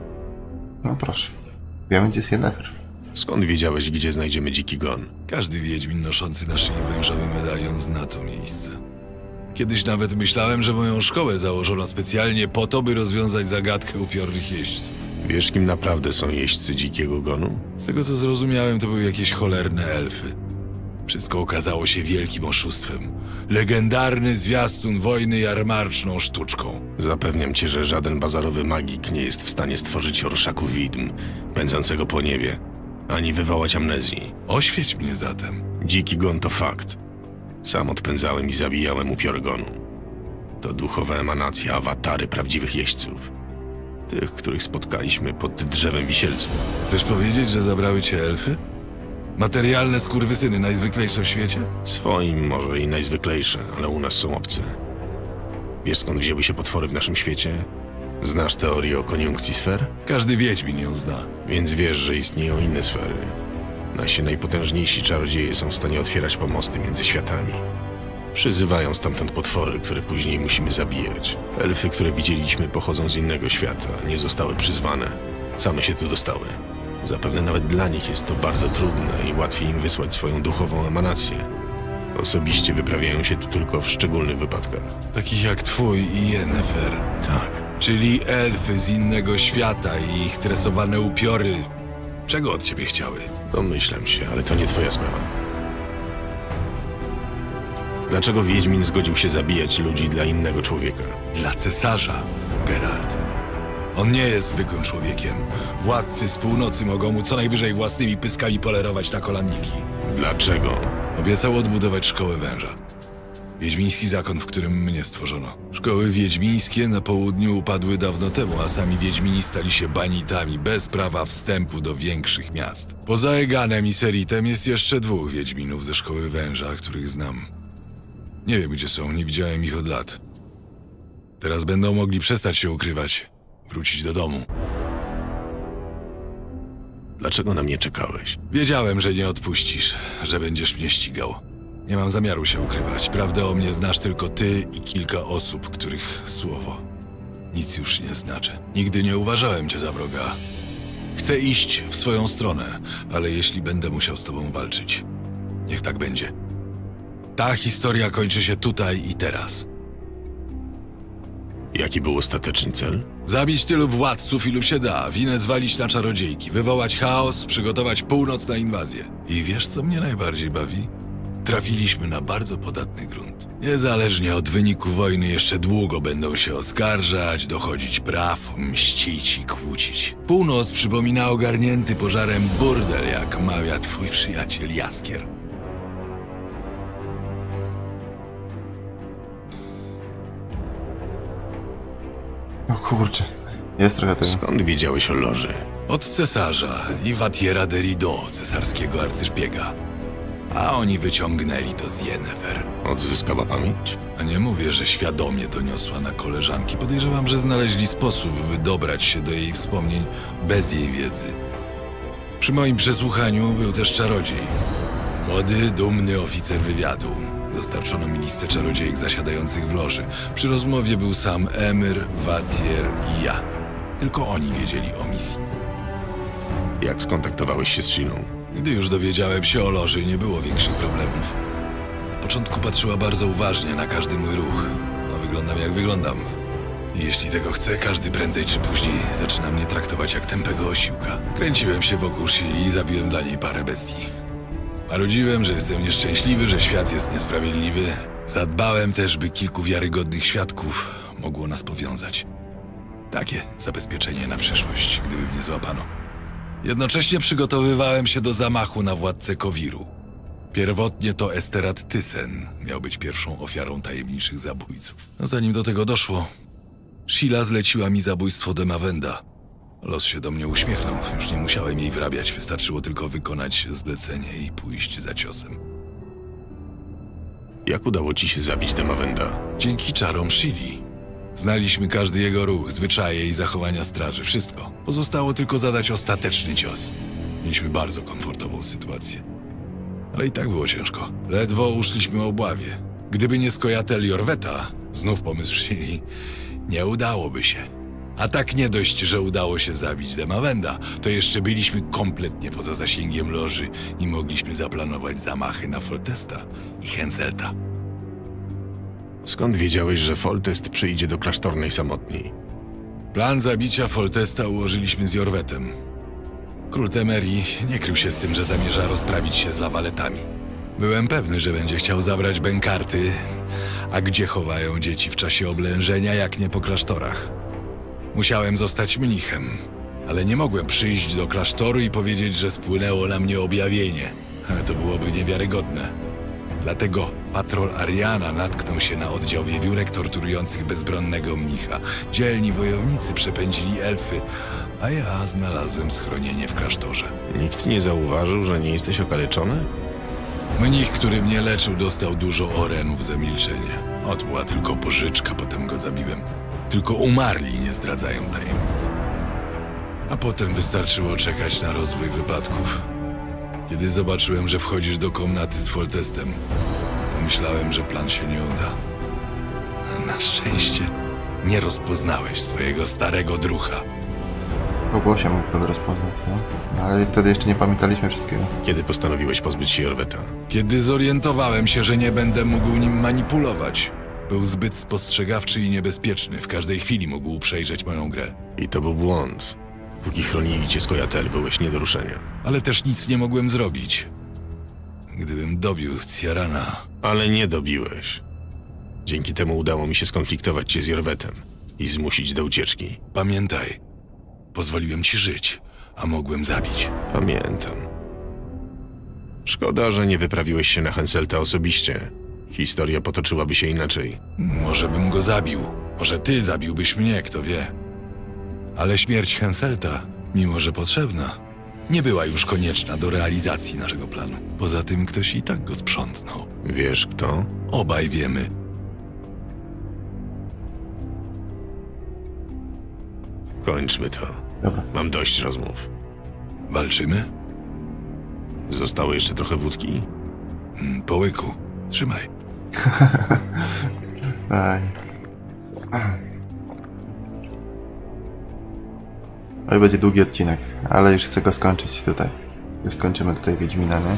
No proszę. Wiemy, gdzie jest Yennefer. Skąd wiedziałeś, gdzie znajdziemy dziki gon? Każdy wiedźmin noszący na szyi wężowy medalion zna to miejsce. Kiedyś nawet myślałem, że moją szkołę założono specjalnie po to, by rozwiązać zagadkę upiornych jeźdźców. Wiesz, kim naprawdę są jeźdźcy dzikiego gonu? Z tego co zrozumiałem, to były jakieś cholerne elfy. Wszystko okazało się wielkim oszustwem. Legendarny zwiastun wojny jarmarczną sztuczką. Zapewniam cię, że żaden bazarowy magik nie jest w stanie stworzyć orszaku widm, pędzącego po niebie, ani wywołać amnezji. Oświeć mnie zatem. Dziki gon to fakt. Sam odpędzałem i zabijałem upiory gonu. To duchowe emanacje awatary prawdziwych jeźdźców. Tych, których spotkaliśmy pod drzewem wisielców. Chcesz powiedzieć, że zabrały cię elfy? Materialne skurwysyny, najzwyklejsze w świecie? Swoim może i najzwyklejsze, ale u nas są obce. Wiesz, skąd wzięły się potwory w naszym świecie? Znasz teorię o koniunkcji sfer? Każdy wiedźmin ją zna. Więc wiesz, że istnieją inne sfery. Nasi najpotężniejsi czarodzieje są w stanie otwierać pomosty między światami. Przyzywają stamtąd potwory, które później musimy zabijać. Elfy, które widzieliśmy, pochodzą z innego świata, nie zostały przyzwane. Same się tu dostały. Zapewne nawet dla nich jest to bardzo trudne i łatwiej im wysłać swoją duchową emanację. Osobiście wyprawiają się tu tylko w szczególnych wypadkach. Takich jak twój i Yennefer. Tak. Czyli elfy z innego świata i ich tresowane upiory. Czego od ciebie chciały? Domyślam się, ale to nie twoja sprawa. Dlaczego Wiedźmin zgodził się zabijać ludzi dla innego człowieka? Dla cesarza, Geralt. On nie jest zwykłym człowiekiem. Władcy z północy mogą mu co najwyżej własnymi pyskami polerować na kolanniki. Dlaczego? Obiecał odbudować szkołę węża. Wiedźmiński zakon, w którym mnie stworzono. Szkoły wiedźmińskie na południu upadły dawno temu, a sami wiedźmini stali się banitami, bez prawa wstępu do większych miast. Poza Eganem i Seritem jest jeszcze 2 wiedźminów ze szkoły węża, których znam. Nie wiem, gdzie są, nie widziałem ich od lat. Teraz będą mogli przestać się ukrywać, wrócić do domu. Dlaczego na mnie czekałeś? Wiedziałem, że nie odpuścisz, że będziesz mnie ścigał. Nie mam zamiaru się ukrywać. Prawdę o mnie znasz tylko ty i kilka osób, których słowo nic już nie znaczy. Nigdy nie uważałem cię za wroga. Chcę iść w swoją stronę, ale jeśli będę musiał z tobą walczyć, niech tak będzie. Ta historia kończy się tutaj i teraz. Jaki był ostateczny cel? Zabić tylu władców, ilu się da, winę zwalić na czarodziejki, wywołać chaos, przygotować północ na inwazję. I wiesz, co mnie najbardziej bawi? Trafiliśmy na bardzo podatny grunt. Niezależnie od wyniku wojny jeszcze długo będą się oskarżać, dochodzić praw, mścić i kłócić. Północ przypomina ogarnięty pożarem burdel, jak mawia twój przyjaciel Jaskier. O kurczę, jest trochę tego. Skąd wiedziałeś o loży? Od cesarza i Watiera de Rideau, cesarskiego arcyszpiega. A oni wyciągnęli to z Yennefer. Odzyskała pamięć? A nie mówię, że świadomie doniosła na koleżanki. Podejrzewam, że znaleźli sposób, by dobrać się do jej wspomnień bez jej wiedzy. Przy moim przesłuchaniu był też czarodziej. Młody, dumny oficer wywiadu. Dostarczono mi listę czarodziejek zasiadających w loży. Przy rozmowie był sam Emir, Watier i ja. Tylko oni wiedzieli o misji. Jak skontaktowałeś się z Shilą? Gdy już dowiedziałem się o loży, nie było większych problemów. Na początku patrzyła bardzo uważnie na każdy mój ruch. No, wyglądam jak wyglądam. I jeśli tego chcę, każdy prędzej czy później zaczyna mnie traktować jak tępego osiłka. Kręciłem się wokół Shili i zabiłem dla niej parę bestii. Marudziłem, że jestem nieszczęśliwy, że świat jest niesprawiedliwy. Zadbałem też, by kilku wiarygodnych świadków mogło nas powiązać. Takie zabezpieczenie na przyszłość, gdyby mnie złapano. Jednocześnie przygotowywałem się do zamachu na władcę Kowiru. Pierwotnie to Esterat Thyssen miał być pierwszą ofiarą tajemniczych zabójców. A zanim do tego doszło, Sheila zleciła mi zabójstwo Demawenda. Los się do mnie uśmiechnął, już nie musiałem jej wrabiać, wystarczyło tylko wykonać zlecenie i pójść za ciosem. Jak udało ci się zabić Demawenda? Dzięki czarom Shili. Znaliśmy każdy jego ruch, zwyczaje i zachowania straży, wszystko. Pozostało tylko zadać ostateczny cios. Mieliśmy bardzo komfortową sytuację. Ale i tak było ciężko. Ledwo uszliśmy obławie. Gdyby nie skojatel Jorweta, znów pomysł Shili, nie udałoby się. A tak nie dość, że udało się zabić Demawenda, to jeszcze byliśmy kompletnie poza zasięgiem loży i mogliśmy zaplanować zamachy na Foltesta i Henselta. Skąd wiedziałeś, że Foltest przyjdzie do klasztornej samotni? Plan zabicia Foltesta ułożyliśmy z Jorwetem. Król Temerii nie krył się z tym, że zamierza rozprawić się z lawaletami. Byłem pewny, że będzie chciał zabrać bękarty, a gdzie chowają dzieci w czasie oblężenia, jak nie po klasztorach. Musiałem zostać mnichem, ale nie mogłem przyjść do klasztoru i powiedzieć, że spłynęło na mnie objawienie. To byłoby niewiarygodne. Dlatego patrol Ariana natknął się na oddział wiewiórek torturujących bezbronnego mnicha. Dzielni wojownicy przepędzili elfy, a ja znalazłem schronienie w klasztorze. Nikt nie zauważył, że nie jesteś okaleczony? Mnich, który mnie leczył, dostał dużo orenów za milczenie. To była tylko pożyczka, potem go zabiłem. Tylko umarli nie zdradzają tajemnic. A potem wystarczyło czekać na rozwój wypadków. Kiedy zobaczyłem, że wchodzisz do komnaty z Foltestem, pomyślałem, że plan się nie uda. Na szczęście nie rozpoznałeś swojego starego drucha. Po głosie mógłbym rozpoznać, no? Ale wtedy jeszcze nie pamiętaliśmy wszystkiego. Kiedy postanowiłeś pozbyć się Jorweta? Kiedy zorientowałem się, że nie będę mógł nim manipulować. Był zbyt spostrzegawczy i niebezpieczny. W każdej chwili mógł przejrzeć moją grę. I to był błąd. Póki chronili cię Skojatel, byłeś nie do ruszenia. Ale też nic nie mogłem zrobić. Gdybym dobił Ciarana... Ale nie dobiłeś. Dzięki temu udało mi się skonfliktować cię z Jorwetem i zmusić do ucieczki. Pamiętaj, pozwoliłem ci żyć, a mogłem zabić. Pamiętam. Szkoda, że nie wyprawiłeś się na Henselta osobiście. Historia potoczyłaby się inaczej. Może bym go zabił. Może ty zabiłbyś mnie, kto wie. Ale śmierć Henselta, mimo że potrzebna, nie była już konieczna do realizacji naszego planu. Poza tym ktoś i tak go sprzątnął. Wiesz kto? Obaj wiemy. Kończmy to. Dobra. Mam dość rozmów. Walczymy? Zostało jeszcze trochę wódki? Po łyku. Trzymaj. Aj. Oj, będzie długi odcinek, ale już chcę go skończyć tutaj. Już skończymy tutaj Wiedźmina, nie?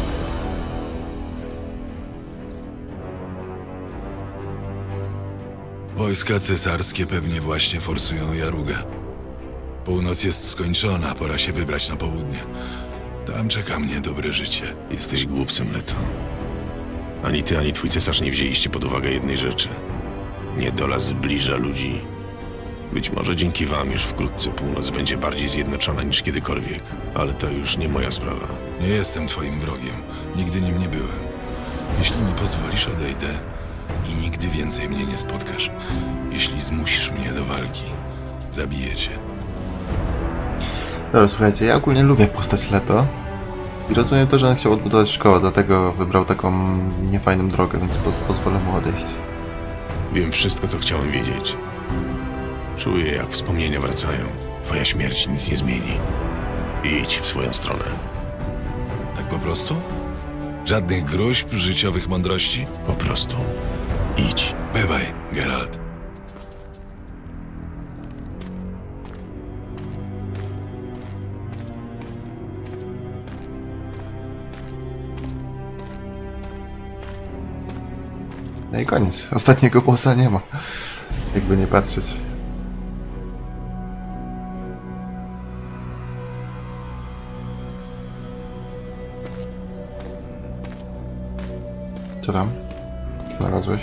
Wojska cesarskie pewnie właśnie forsują Jarugę. Północ jest skończona, pora się wybrać na południe. Tam czeka mnie dobre życie. Jesteś głupcem, Leto. Ani ty, ani twój cesarz nie wzięliście pod uwagę jednej rzeczy. Niedola zbliża ludzi. Być może dzięki wam już wkrótce północ będzie bardziej zjednoczona niż kiedykolwiek. Ale to już nie moja sprawa. Nie jestem twoim wrogiem. Nigdy nim nie byłem. Jeśli mi pozwolisz, odejdę i nigdy więcej mnie nie spotkasz. Jeśli zmusisz mnie do walki, zabiję cię. Dobra, słuchajcie, ja ogólnie lubię postać Leto. I rozumiem to, że on chciał odbudować szkołę, dlatego wybrał taką niefajną drogę, więc pozwolę mu odejść. Wiem wszystko, co chciałem wiedzieć. Czuję, jak wspomnienia wracają. Twoja śmierć nic nie zmieni. Idź w swoją stronę. Tak po prostu? Żadnych gruźb, życiowych mądrości? Po prostu idź. Bywaj, Geralt. No i koniec. Ostatniego bossa nie ma. Jakby nie patrzeć. Co tam? Znalazłeś?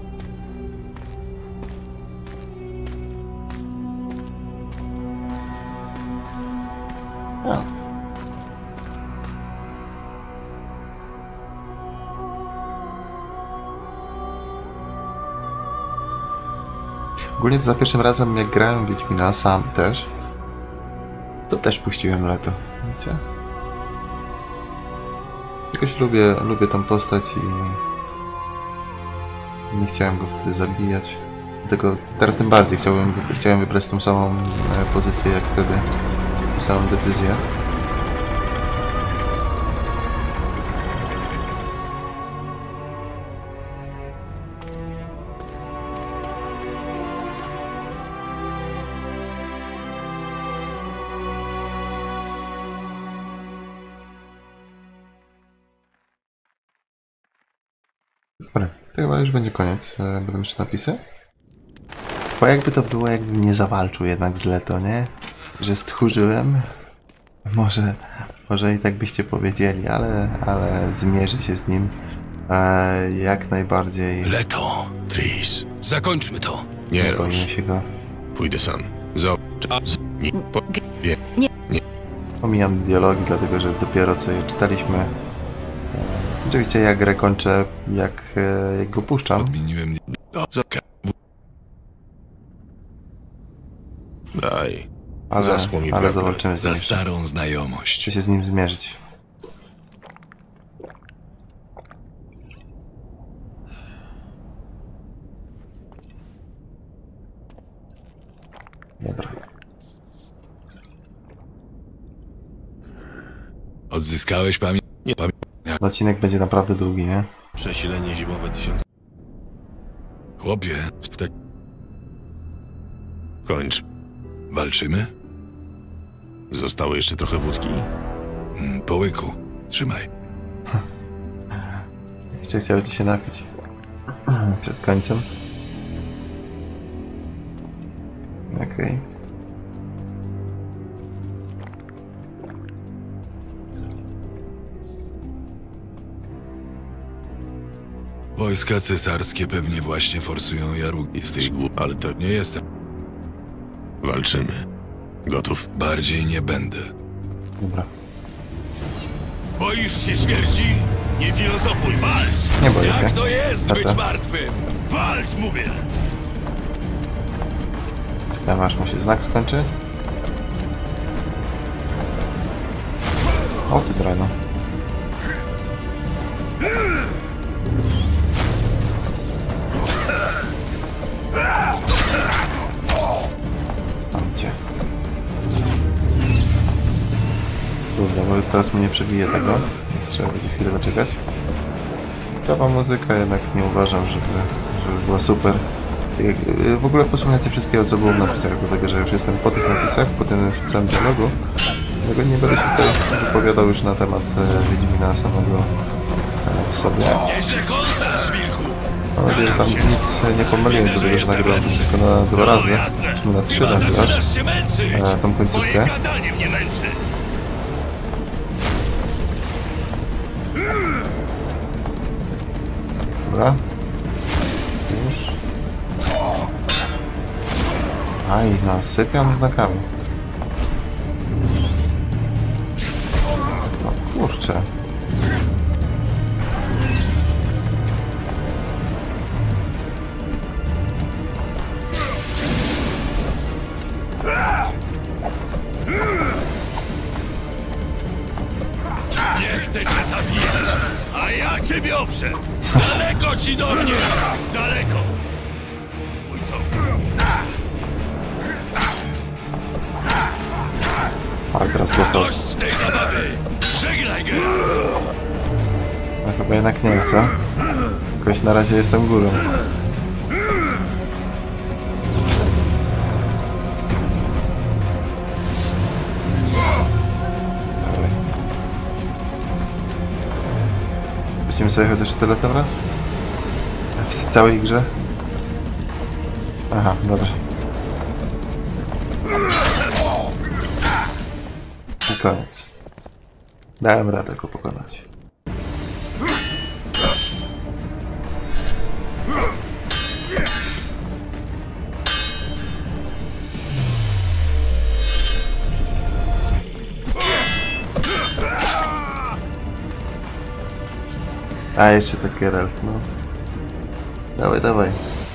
A. Ogólnie to za pierwszym razem, jak grałem w Wiedźmina sam też, to też puściłem Leto, wiecie? Jakoś lubię tą postać i nie chciałem go wtedy zabijać. Dlatego teraz tym bardziej chciałem wybrać tą samą pozycję jak wtedy, tą samą decyzję. Dobra, to chyba już będzie koniec. Będą jeszcze napisy. Bo jakby to było, jakbym nie zawalczył jednak z Leto, nie? Że stchórzyłem. Może i tak byście powiedzieli, ale zmierzę się z nim jak najbardziej. Leto, Tris, zakończmy to. Nie boję się go. Pójdę sam. Pomijam dialogi, dlatego że dopiero co je czytaliśmy. Oczywiście ja grę kończę, jak go puszczam. Odmieniłem... Daj. Ale zobaczymy z nim Za jeszcze. starą znajomość. Chcę się z nim zmierzyć. Dobra. Odzyskałeś pamięć? Odcinek będzie naprawdę długi, nie? Przesilenie zimowe 1000. Chłopie, tak Kończ. walczymy? Zostało jeszcze trochę wódki. Po łyku. Trzymaj. Jeszcze chciał ci się napić. Przed końcem. Okej. Wojska cesarskie pewnie właśnie forsują Jarugi. Jesteś głupi, ale to Nie jestem. walczymy. Gotów? Bardziej nie będę. Dobra. Boisz się śmierci? Nie filozofuj, walcz! Nie boję się. Jak to jest A być co? martwym? Walcz, mówię! Czekam aż mu się znak skończy. O ty drano. Mam cię. Kurde, bo teraz mnie nie przebije tego. Więc trzeba będzie chwilę zaczekać. Prawa muzyka jednak nie uważam, żeby była super. W ogóle posłuchajcie wszystkiego, co było w napisach, dlatego że już jestem po tych napisach, po tym całym dialogu. Dlatego nie będę się tutaj wypowiadał już na temat Wiedźmina samego w sobie. Mam nadzieję, że tam nic nie pomyliłem, dlatego że nagrałem to wszystko na 2 razy, czy na 3 razy aż tą końcówkę. Dobra. Już. Aj, no, sypiam znakami. No kurczę. Do mnie! Daleko! Ale teraz dostał. Z tej zabawy! Żegnaj, Geralt! No chyba jednak nie chcę. Jakoś na razie jestem górą. Dawaj. Będziemy sobie chociaż sztyletem raz? W całej grze? Aha, dobrze. I koniec. Dałem radę go pokonać. A jeszcze tak Geralt, no. Dawaj, dawaj.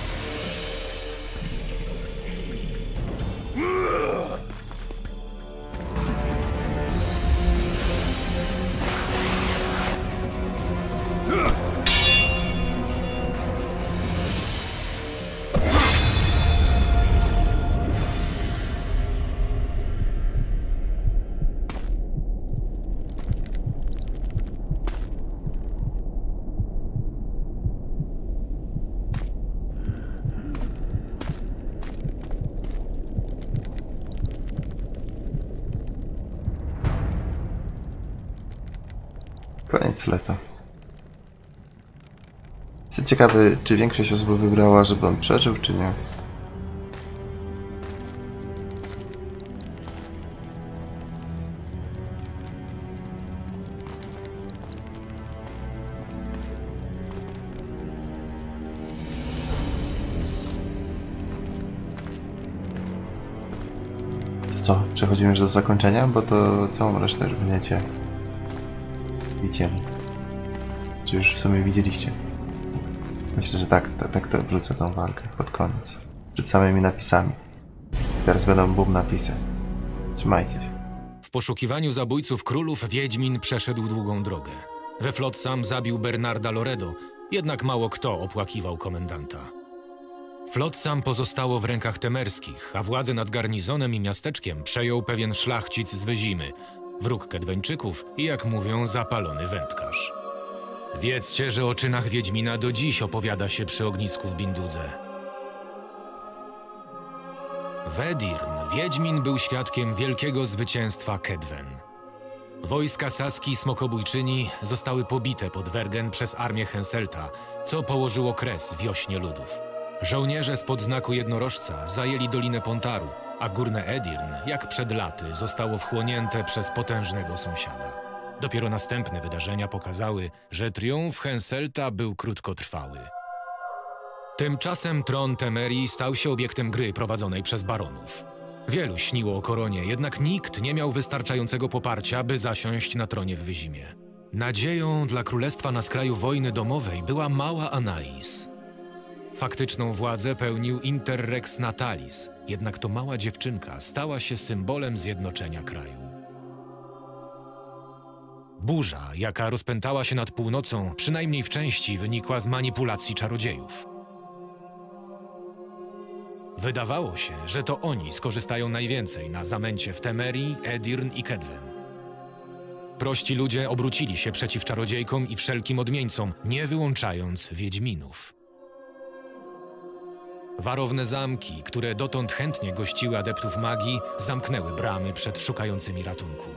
Koniec lata. Jestem ciekawy, czy większość osób wybrała, żeby on przeżył, czy nie. To co? Przechodzimy już do zakończenia, bo to całą resztę już będziecie widzieli. Czy już w sumie widzieliście? Myślę, że tak to wrzucę tą walkę pod koniec. Przed samymi napisami. Teraz będą boom napisy. Trzymajcie się. W poszukiwaniu zabójców królów Wiedźmin przeszedł długą drogę. We Flotsam zabił Bernarda Loredo, jednak mało kto opłakiwał komendanta. Flotsam pozostało w rękach temerskich, a władzę nad garnizonem i miasteczkiem przejął pewien szlachcic z Wyzimy, wróg Kedweńczyków i, jak mówią, zapalony wędkarz. Wiedzcie, że o czynach Wiedźmina do dziś opowiada się przy ognisku w Bindudze. W Edirn Wiedźmin był świadkiem wielkiego zwycięstwa Kedwen. Wojska Saski i Smokobójczyni zostały pobite pod Wergen przez armię Henselta, co położyło kres wiośnie ludów. Żołnierze spod znaku jednorożca zajęli Dolinę Pontaru, a górne Edirn, jak przed laty, zostało wchłonięte przez potężnego sąsiada. Dopiero następne wydarzenia pokazały, że triumf Henselta był krótkotrwały. Tymczasem tron Temerii stał się obiektem gry prowadzonej przez baronów. Wielu śniło o koronie, jednak nikt nie miał wystarczającego poparcia, by zasiąść na tronie w Wyzimie. Nadzieją dla królestwa na skraju wojny domowej była mała Anais. Faktyczną władzę pełnił Interrex Natalis, jednak to mała dziewczynka stała się symbolem zjednoczenia kraju. Burza, jaka rozpętała się nad północą, przynajmniej w części wynikła z manipulacji czarodziejów. Wydawało się, że to oni skorzystają najwięcej na zamęcie w Temerii, Edirn i Kedwen. Prości ludzie obrócili się przeciw czarodziejkom i wszelkim odmieńcom, nie wyłączając Wiedźminów. Warowne zamki, które dotąd chętnie gościły adeptów magii, zamknęły bramy przed szukającymi ratunku.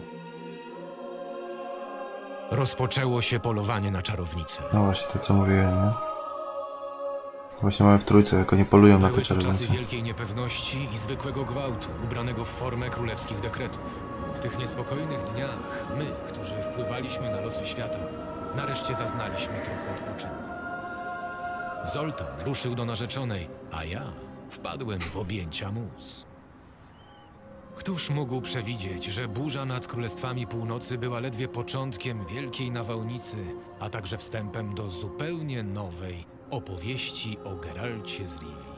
Rozpoczęło się polowanie na czarownice. No właśnie, to co mówiłem, nie? Właśnie mamy w trójce, tylko nie polują na te Były to czarownice. czasy wielkiej niepewności i zwykłego gwałtu, ubranego w formę królewskich dekretów. W tych niespokojnych dniach my, którzy wpływaliśmy na losy świata, nareszcie zaznaliśmy trochę odpoczynku. Zoltan ruszył do narzeczonej, a ja wpadłem w objęcia mus. Któż mógł przewidzieć, że burza nad Królestwami Północy była ledwie początkiem wielkiej nawałnicy, a także wstępem do zupełnie nowej opowieści o Geralcie z Rivii.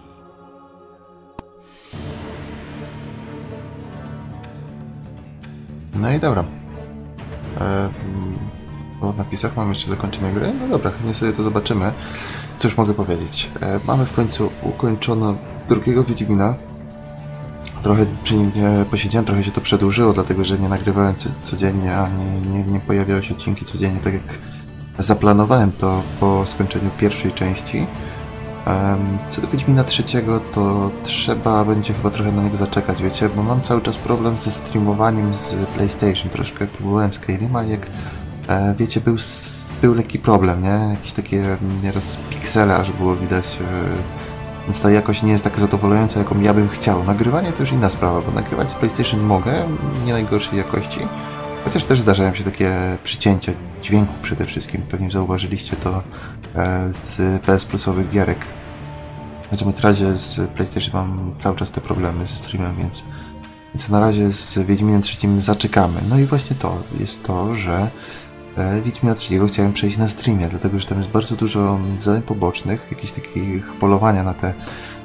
No i dobra. Po napisach mam jeszcze zakończenie gry? No dobra, chętnie sobie to zobaczymy. cóż mogę powiedzieć? Mamy w końcu ukończono drugiego Wiedźmina. Trochę przy nim posiedziałem, trochę się to przedłużyło, dlatego że nie nagrywałem codziennie, ani nie pojawiały się odcinki codziennie, tak jak zaplanowałem to po skończeniu pierwszej części. Co do Wiedźmina trzeciego, to trzeba będzie chyba trochę na niego zaczekać, wiecie, bo mam cały czas problem ze streamowaniem z PlayStation. Troszkę próbowałem Skyrima, jak wiecie, był lekki problem, nie? Jakieś takie nieraz piksele aż było widać, więc ta jakość nie jest tak zadowalająca, jaką ja bym chciał. Nagrywanie to już inna sprawa, bo nagrywać z PlayStation mogę, nie najgorszej jakości, chociaż też zdarzają się takie przycięcia dźwięku przede wszystkim. Pewnie zauważyliście to z PS Plusowych gierek. Znaczy, w razie z PlayStation mam cały czas te problemy ze streamem, więc na razie z Wiedźminem trzecim zaczekamy. No i właśnie to jest to, że Wiedźmina trzeciego chciałem przejść na streamie, dlatego że tam jest bardzo dużo zadań pobocznych, jakichś takich polowania na te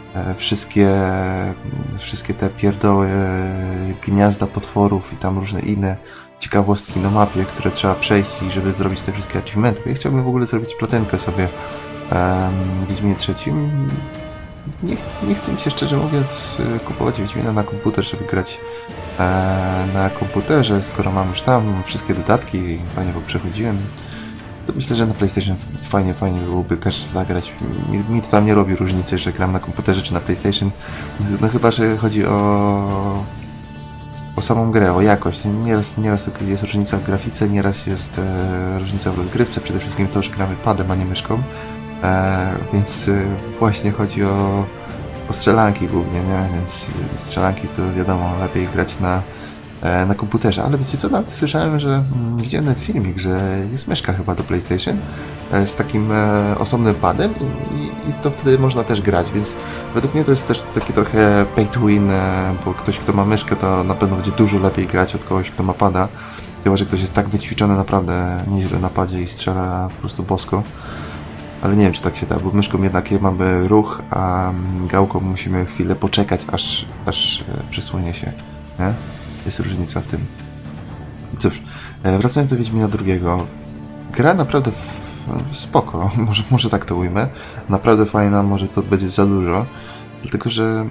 wszystkie te pierdoły, gniazda potworów i tam różne inne ciekawostki na mapie, które trzeba przejść i żeby zrobić te wszystkie achievementy. Ja chciałbym w ogóle zrobić platenkę sobie w Wiedźminie trzecim. Nie chcę mi się, szczerze mówiąc, kupować Wiedźmina na komputer, żeby grać na komputerze, skoro mam już tam wszystkie dodatki, fajnie go przechodziłem. To myślę, że na PlayStation fajnie byłoby też zagrać. Mi to tam nie robi różnicy, że gram na komputerze czy na PlayStation. No chyba, że chodzi o samą grę, o jakość. Nieraz jest różnica w grafice, nieraz jest różnica w rozgrywce. Przede wszystkim to, że gramy padem, a nie myszką. Więc właśnie chodzi o strzelanki głównie, nie? Więc strzelanki to wiadomo, lepiej grać na komputerze. Ale wiecie co, nawet słyszałem, że widziałem nawet filmik, że jest myszka chyba do PlayStation z takim osobnym padem i to wtedy można też grać, więc według mnie to jest też taki trochę pay to win, bo ktoś, kto ma myszkę, to na pewno będzie dużo lepiej grać od kogoś, kto ma pada. Chyba że ktoś jest tak wyćwiczony naprawdę nieźle na padzie i strzela po prostu bosko. Ale nie wiem, czy tak się da, bo myszką jednak mamy ruch, a gałką musimy chwilę poczekać, aż przysłonie się, nie? Jest różnica w tym. Cóż, wracając do Wiedźmina drugiego. Gra naprawdę spoko, może tak to ujmę. Naprawdę fajna, może to będzie za dużo. Dlatego, że...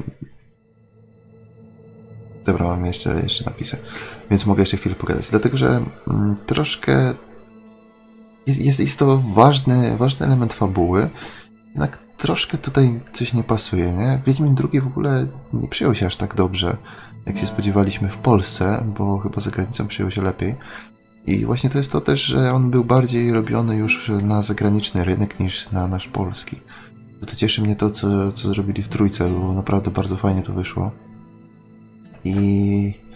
Dobra, mam jeszcze napisy, więc mogę jeszcze chwilę pogadać. Dlatego, że troszkę... Jest to ważny element fabuły, jednak troszkę tutaj coś nie pasuje, nie? Wiedźmin II w ogóle nie przyjął się aż tak dobrze, jak się spodziewaliśmy w Polsce, bo chyba za granicą przyjął się lepiej. I właśnie to jest to też, że on był bardziej robiony już na zagraniczny rynek niż na nasz polski. To cieszy mnie to, co zrobili w trójce, bo naprawdę bardzo fajnie to wyszło. I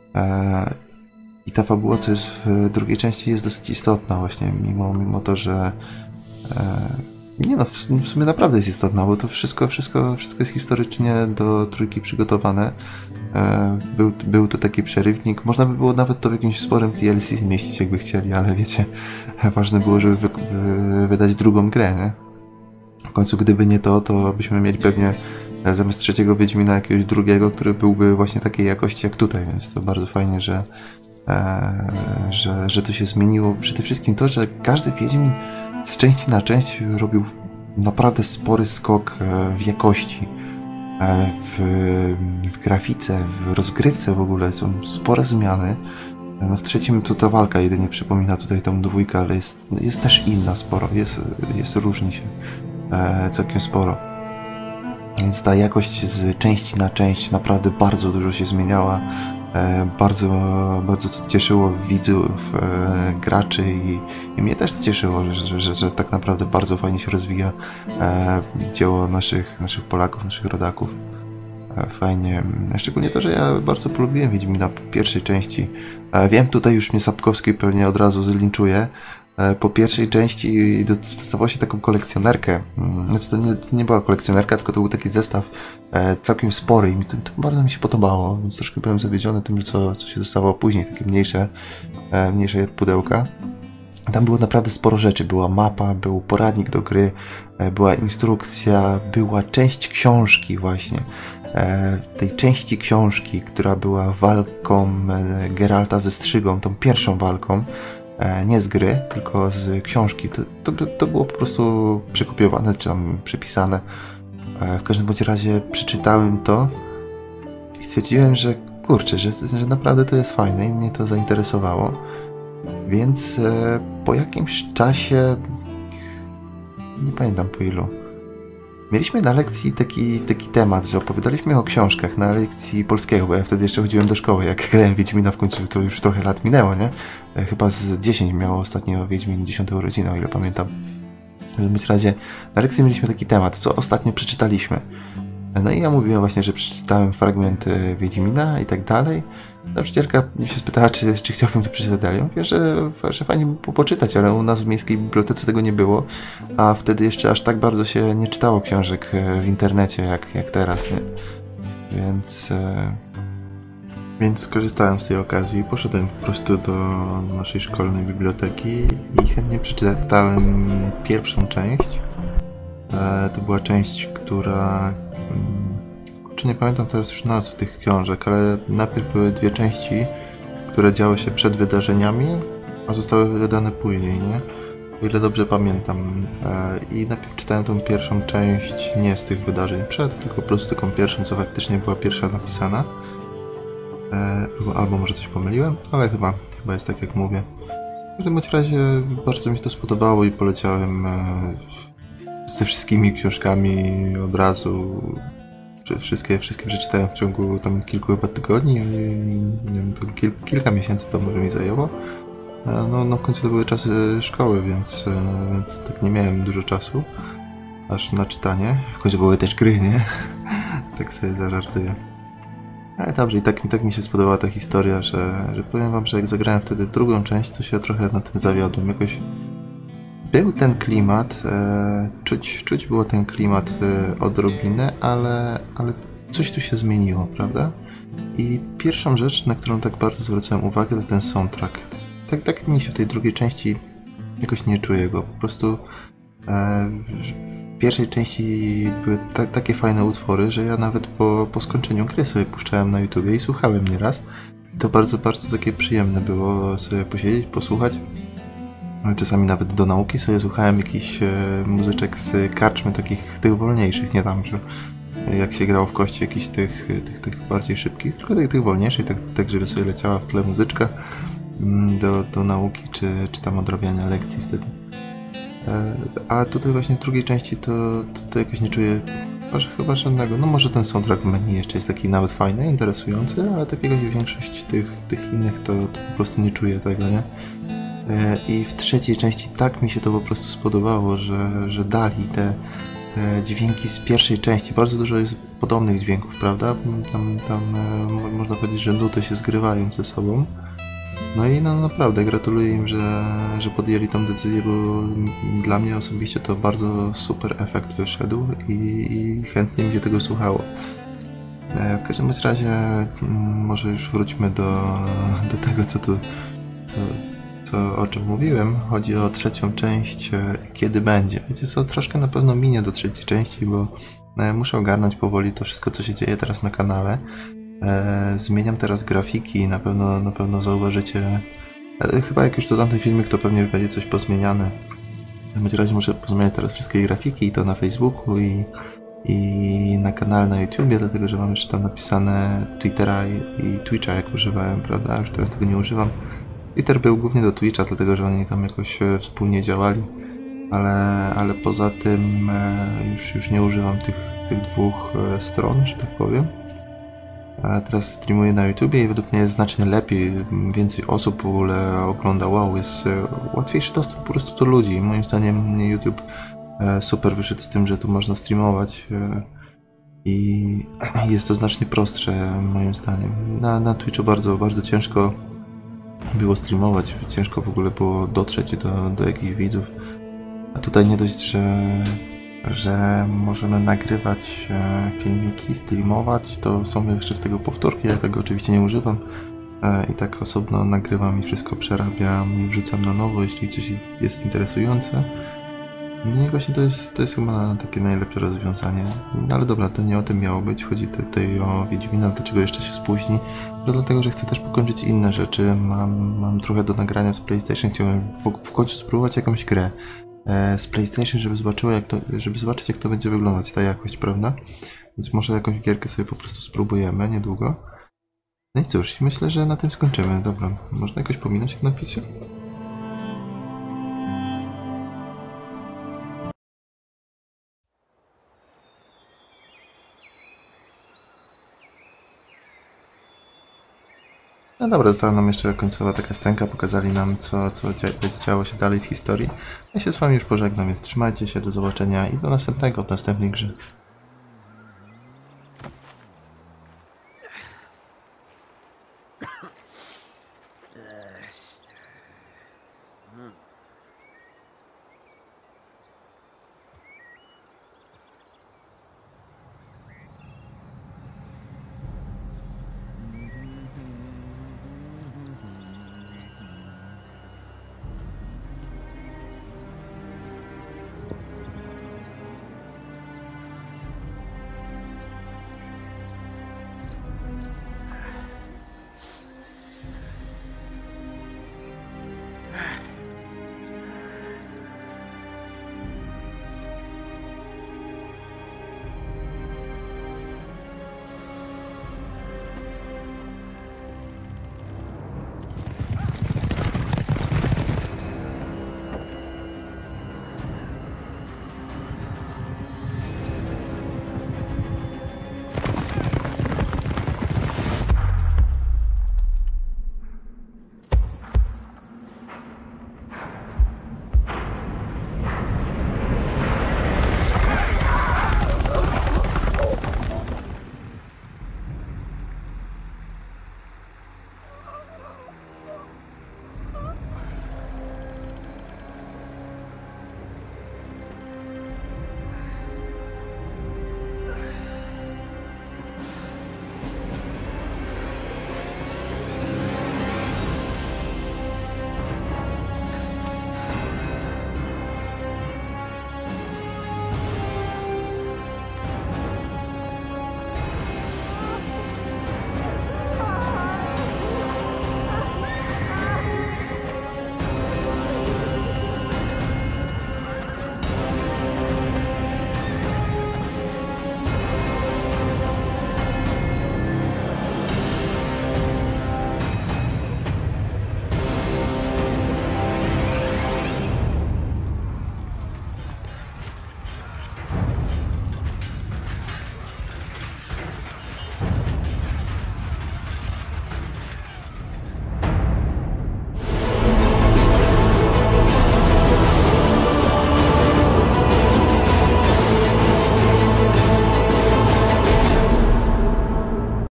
ta fabuła, co jest w drugiej części, jest dosyć istotna właśnie, mimo to, że nie no, w sumie naprawdę jest istotna, bo to wszystko jest historycznie do trójki przygotowane. Był to taki przerywnik, można by było nawet to w jakimś sporym DLC zmieścić, jakby chcieli, ale wiecie, ważne było, żeby wydać drugą grę, nie? W końcu, gdyby nie to byśmy mieli pewnie zamiast trzeciego Wiedźmina jakiegoś drugiego, który byłby właśnie takiej jakości jak tutaj, więc to bardzo fajnie, że to się zmieniło. Przede wszystkim to, że każdy Wiedźmin z części na część robił naprawdę spory skok w jakości, w grafice, w rozgrywce w ogóle są spore zmiany. No w trzecim to ta walka jedynie przypomina tutaj tą dwójkę, ale jest też inna sporo, różni się całkiem sporo. Więc ta jakość z części na część naprawdę bardzo dużo się zmieniała. Bardzo to cieszyło widzów, graczy i mnie też to cieszyło, że tak naprawdę bardzo fajnie się rozwija dzieło naszych Polaków, naszych rodaków. Fajnie. Szczególnie to, że ja bardzo polubiłem Wiedźmina po pierwszej części. Wiem, tutaj już mnie Sapkowski pewnie od razu zlinczuje. Po pierwszej części dostawało się taką kolekcjonerkę. Znaczy to nie była kolekcjonerka, tylko to był taki zestaw całkiem spory i to bardzo mi się podobało, więc troszkę byłem zawiedziony tym, co się dostawało później, takie mniejsze pudełka. Tam było naprawdę sporo rzeczy. Była mapa, był poradnik do gry, była instrukcja, była część książki właśnie. Tej części książki, która była walką Geralta ze Strzygą, tą pierwszą walką, nie z gry, tylko z książki. To było po prostu przekopiowane, czy tam przepisane. W każdym bądź razie przeczytałem to i stwierdziłem, że kurczę, że naprawdę to jest fajne i mnie to zainteresowało. Więc po jakimś czasie, nie pamiętam po ilu, mieliśmy na lekcji taki temat, że opowiadaliśmy o książkach na lekcji polskiego, bo ja wtedy jeszcze chodziłem do szkoły, jak grałem Wiedźmina w końcu, to już trochę lat minęło, nie? Chyba z 10 miało ostatnio Wiedźmin 10. urodziny, o ile pamiętam. W każdym razie na lekcji mieliśmy taki temat, co ostatnio przeczytaliśmy. No i ja mówiłem właśnie, że przeczytałem fragmenty Wiedźmina i tak dalej. Nauczycielka się spytała, czy chciałbym to przeczytać dalej. Ja mówię, że fajnie by było poczytać, ale u nas w miejskiej bibliotece tego nie było, a wtedy jeszcze aż tak bardzo się nie czytało książek w internecie jak teraz, nie? Więc skorzystałem z tej okazji i poszedłem po prostu do naszej szkolnej biblioteki i chętnie przeczytałem pierwszą część. To była część, która... Czy nie pamiętam teraz już nazw tych książek, ale najpierw były dwie części, które działy się przed wydarzeniami, a zostały wydane później, nie? O ile dobrze pamiętam. I najpierw czytałem tą pierwszą część nie z tych wydarzeń przed, tylko po prostu taką pierwszą, co faktycznie była pierwsza napisana. Albo może coś pomyliłem, ale chyba jest tak, jak mówię. W każdym razie bardzo mi się to spodobało i poleciałem ze wszystkimi książkami od razu. Wszystkie przeczytałem w ciągu tam kilku chyba tygodni, nie wiem, kilka miesięcy to może mi zajęło. No w końcu to były czasy szkoły, więc tak nie miałem dużo czasu aż na czytanie. W końcu były też gry, nie? Tak sobie zażartuję. Ale dobrze, i tak mi się spodobała ta historia, że powiem wam, że jak zagrałem wtedy drugą część, to się trochę na tym zawiodłem. Jakoś był ten klimat, czuć było ten klimat odrobinę, ale coś tu się zmieniło, prawda? I pierwszą rzecz, na którą tak bardzo zwracałem uwagę, to ten soundtrack. Tak mi się w tej drugiej części jakoś nie czuję go. Po prostu w pierwszej części były takie fajne utwory, że ja nawet po skończeniu gry sobie puszczałem na YouTubie i słuchałem nieraz. I to bardzo, bardzo takie przyjemne było sobie posiedzieć, posłuchać. Czasami nawet do nauki sobie słuchałem jakichś muzyczek z karczmy takich tych wolniejszych, nie tam, że jak się grało w kości jakichś tych bardziej szybkich, tylko tych wolniejszych, tak żeby sobie leciała w tle muzyczka do nauki, czy tam odrabiania lekcji wtedy. A tutaj właśnie w drugiej części to jakoś nie czuję chyba żadnego. No może ten soundtrack w menu jeszcze jest taki nawet fajny, interesujący, ale takiego większość tych innych to po prostu nie czuję tego, nie? I w trzeciej części tak mi się to po prostu spodobało, że dali te dźwięki z pierwszej części. Bardzo dużo jest podobnych dźwięków, prawda? Tam można powiedzieć, że nuty się zgrywają ze sobą. No i naprawdę gratuluję im, że podjęli tą decyzję, bo dla mnie osobiście to bardzo super efekt wyszedł i chętnie mi się tego słuchało. W każdym razie może już wróćmy do tego, o czym mówiłem. Chodzi o trzecią część, kiedy będzie. Wiecie co, troszkę na pewno minie do trzeciej części, bo muszę ogarnąć powoli to wszystko, co się dzieje teraz na kanale. Zmieniam teraz grafiki i na pewno zauważycie, chyba jak już dodam ten filmik, to pewnie będzie coś pozmieniane. W każdym razie muszę pozmieniać teraz wszystkie grafiki i to na Facebooku i na kanale na YouTubie, dlatego że mam jeszcze tam napisane Twittera i Twitcha, jak używałem, prawda? Już teraz tego nie używam. Twitter był głównie do Twitcha, dlatego że oni tam jakoś wspólnie działali, ale poza tym już nie używam tych dwóch stron, że tak powiem. A teraz streamuję na YouTubie i według mnie jest znacznie lepiej, więcej osób w ogóle ogląda, jest łatwiejszy dostęp po prostu do ludzi. Moim zdaniem YouTube super wyszedł z tym, że tu można streamować i jest to znacznie prostsze moim zdaniem. Na Twitchu bardzo, bardzo ciężko było streamować, ciężko w ogóle było dotrzeć do jakichś widzów, a tutaj nie dość, że możemy nagrywać filmiki, streamować, to są jeszcze z tego powtórki, ja tego oczywiście nie używam i tak osobno nagrywam i wszystko przerabiam i wrzucam na nowo, jeśli coś jest interesujące. Nie, właśnie to jest chyba takie najlepsze rozwiązanie. No ale dobra, to nie o tym miało być. Chodzi tutaj o Wiedźmina, dlaczego jeszcze się spóźni. No dlatego, że chcę też pokończyć inne rzeczy. Mam trochę do nagrania z PlayStation. Chciałem w końcu spróbować jakąś grę z PlayStation, żeby zobaczyć jak to będzie wyglądać, ta jakość, prawda? Więc może jakąś gierkę sobie po prostu spróbujemy niedługo. No i cóż, myślę, że na tym skończymy. Dobra, można jakoś pominąć te napisy? No dobra, została nam jeszcze końcowa taka scenka, pokazali nam co będzie działo się dalej w historii. Ja się z wami już pożegnam, więc trzymajcie się, do zobaczenia i do następnego w następnej grze.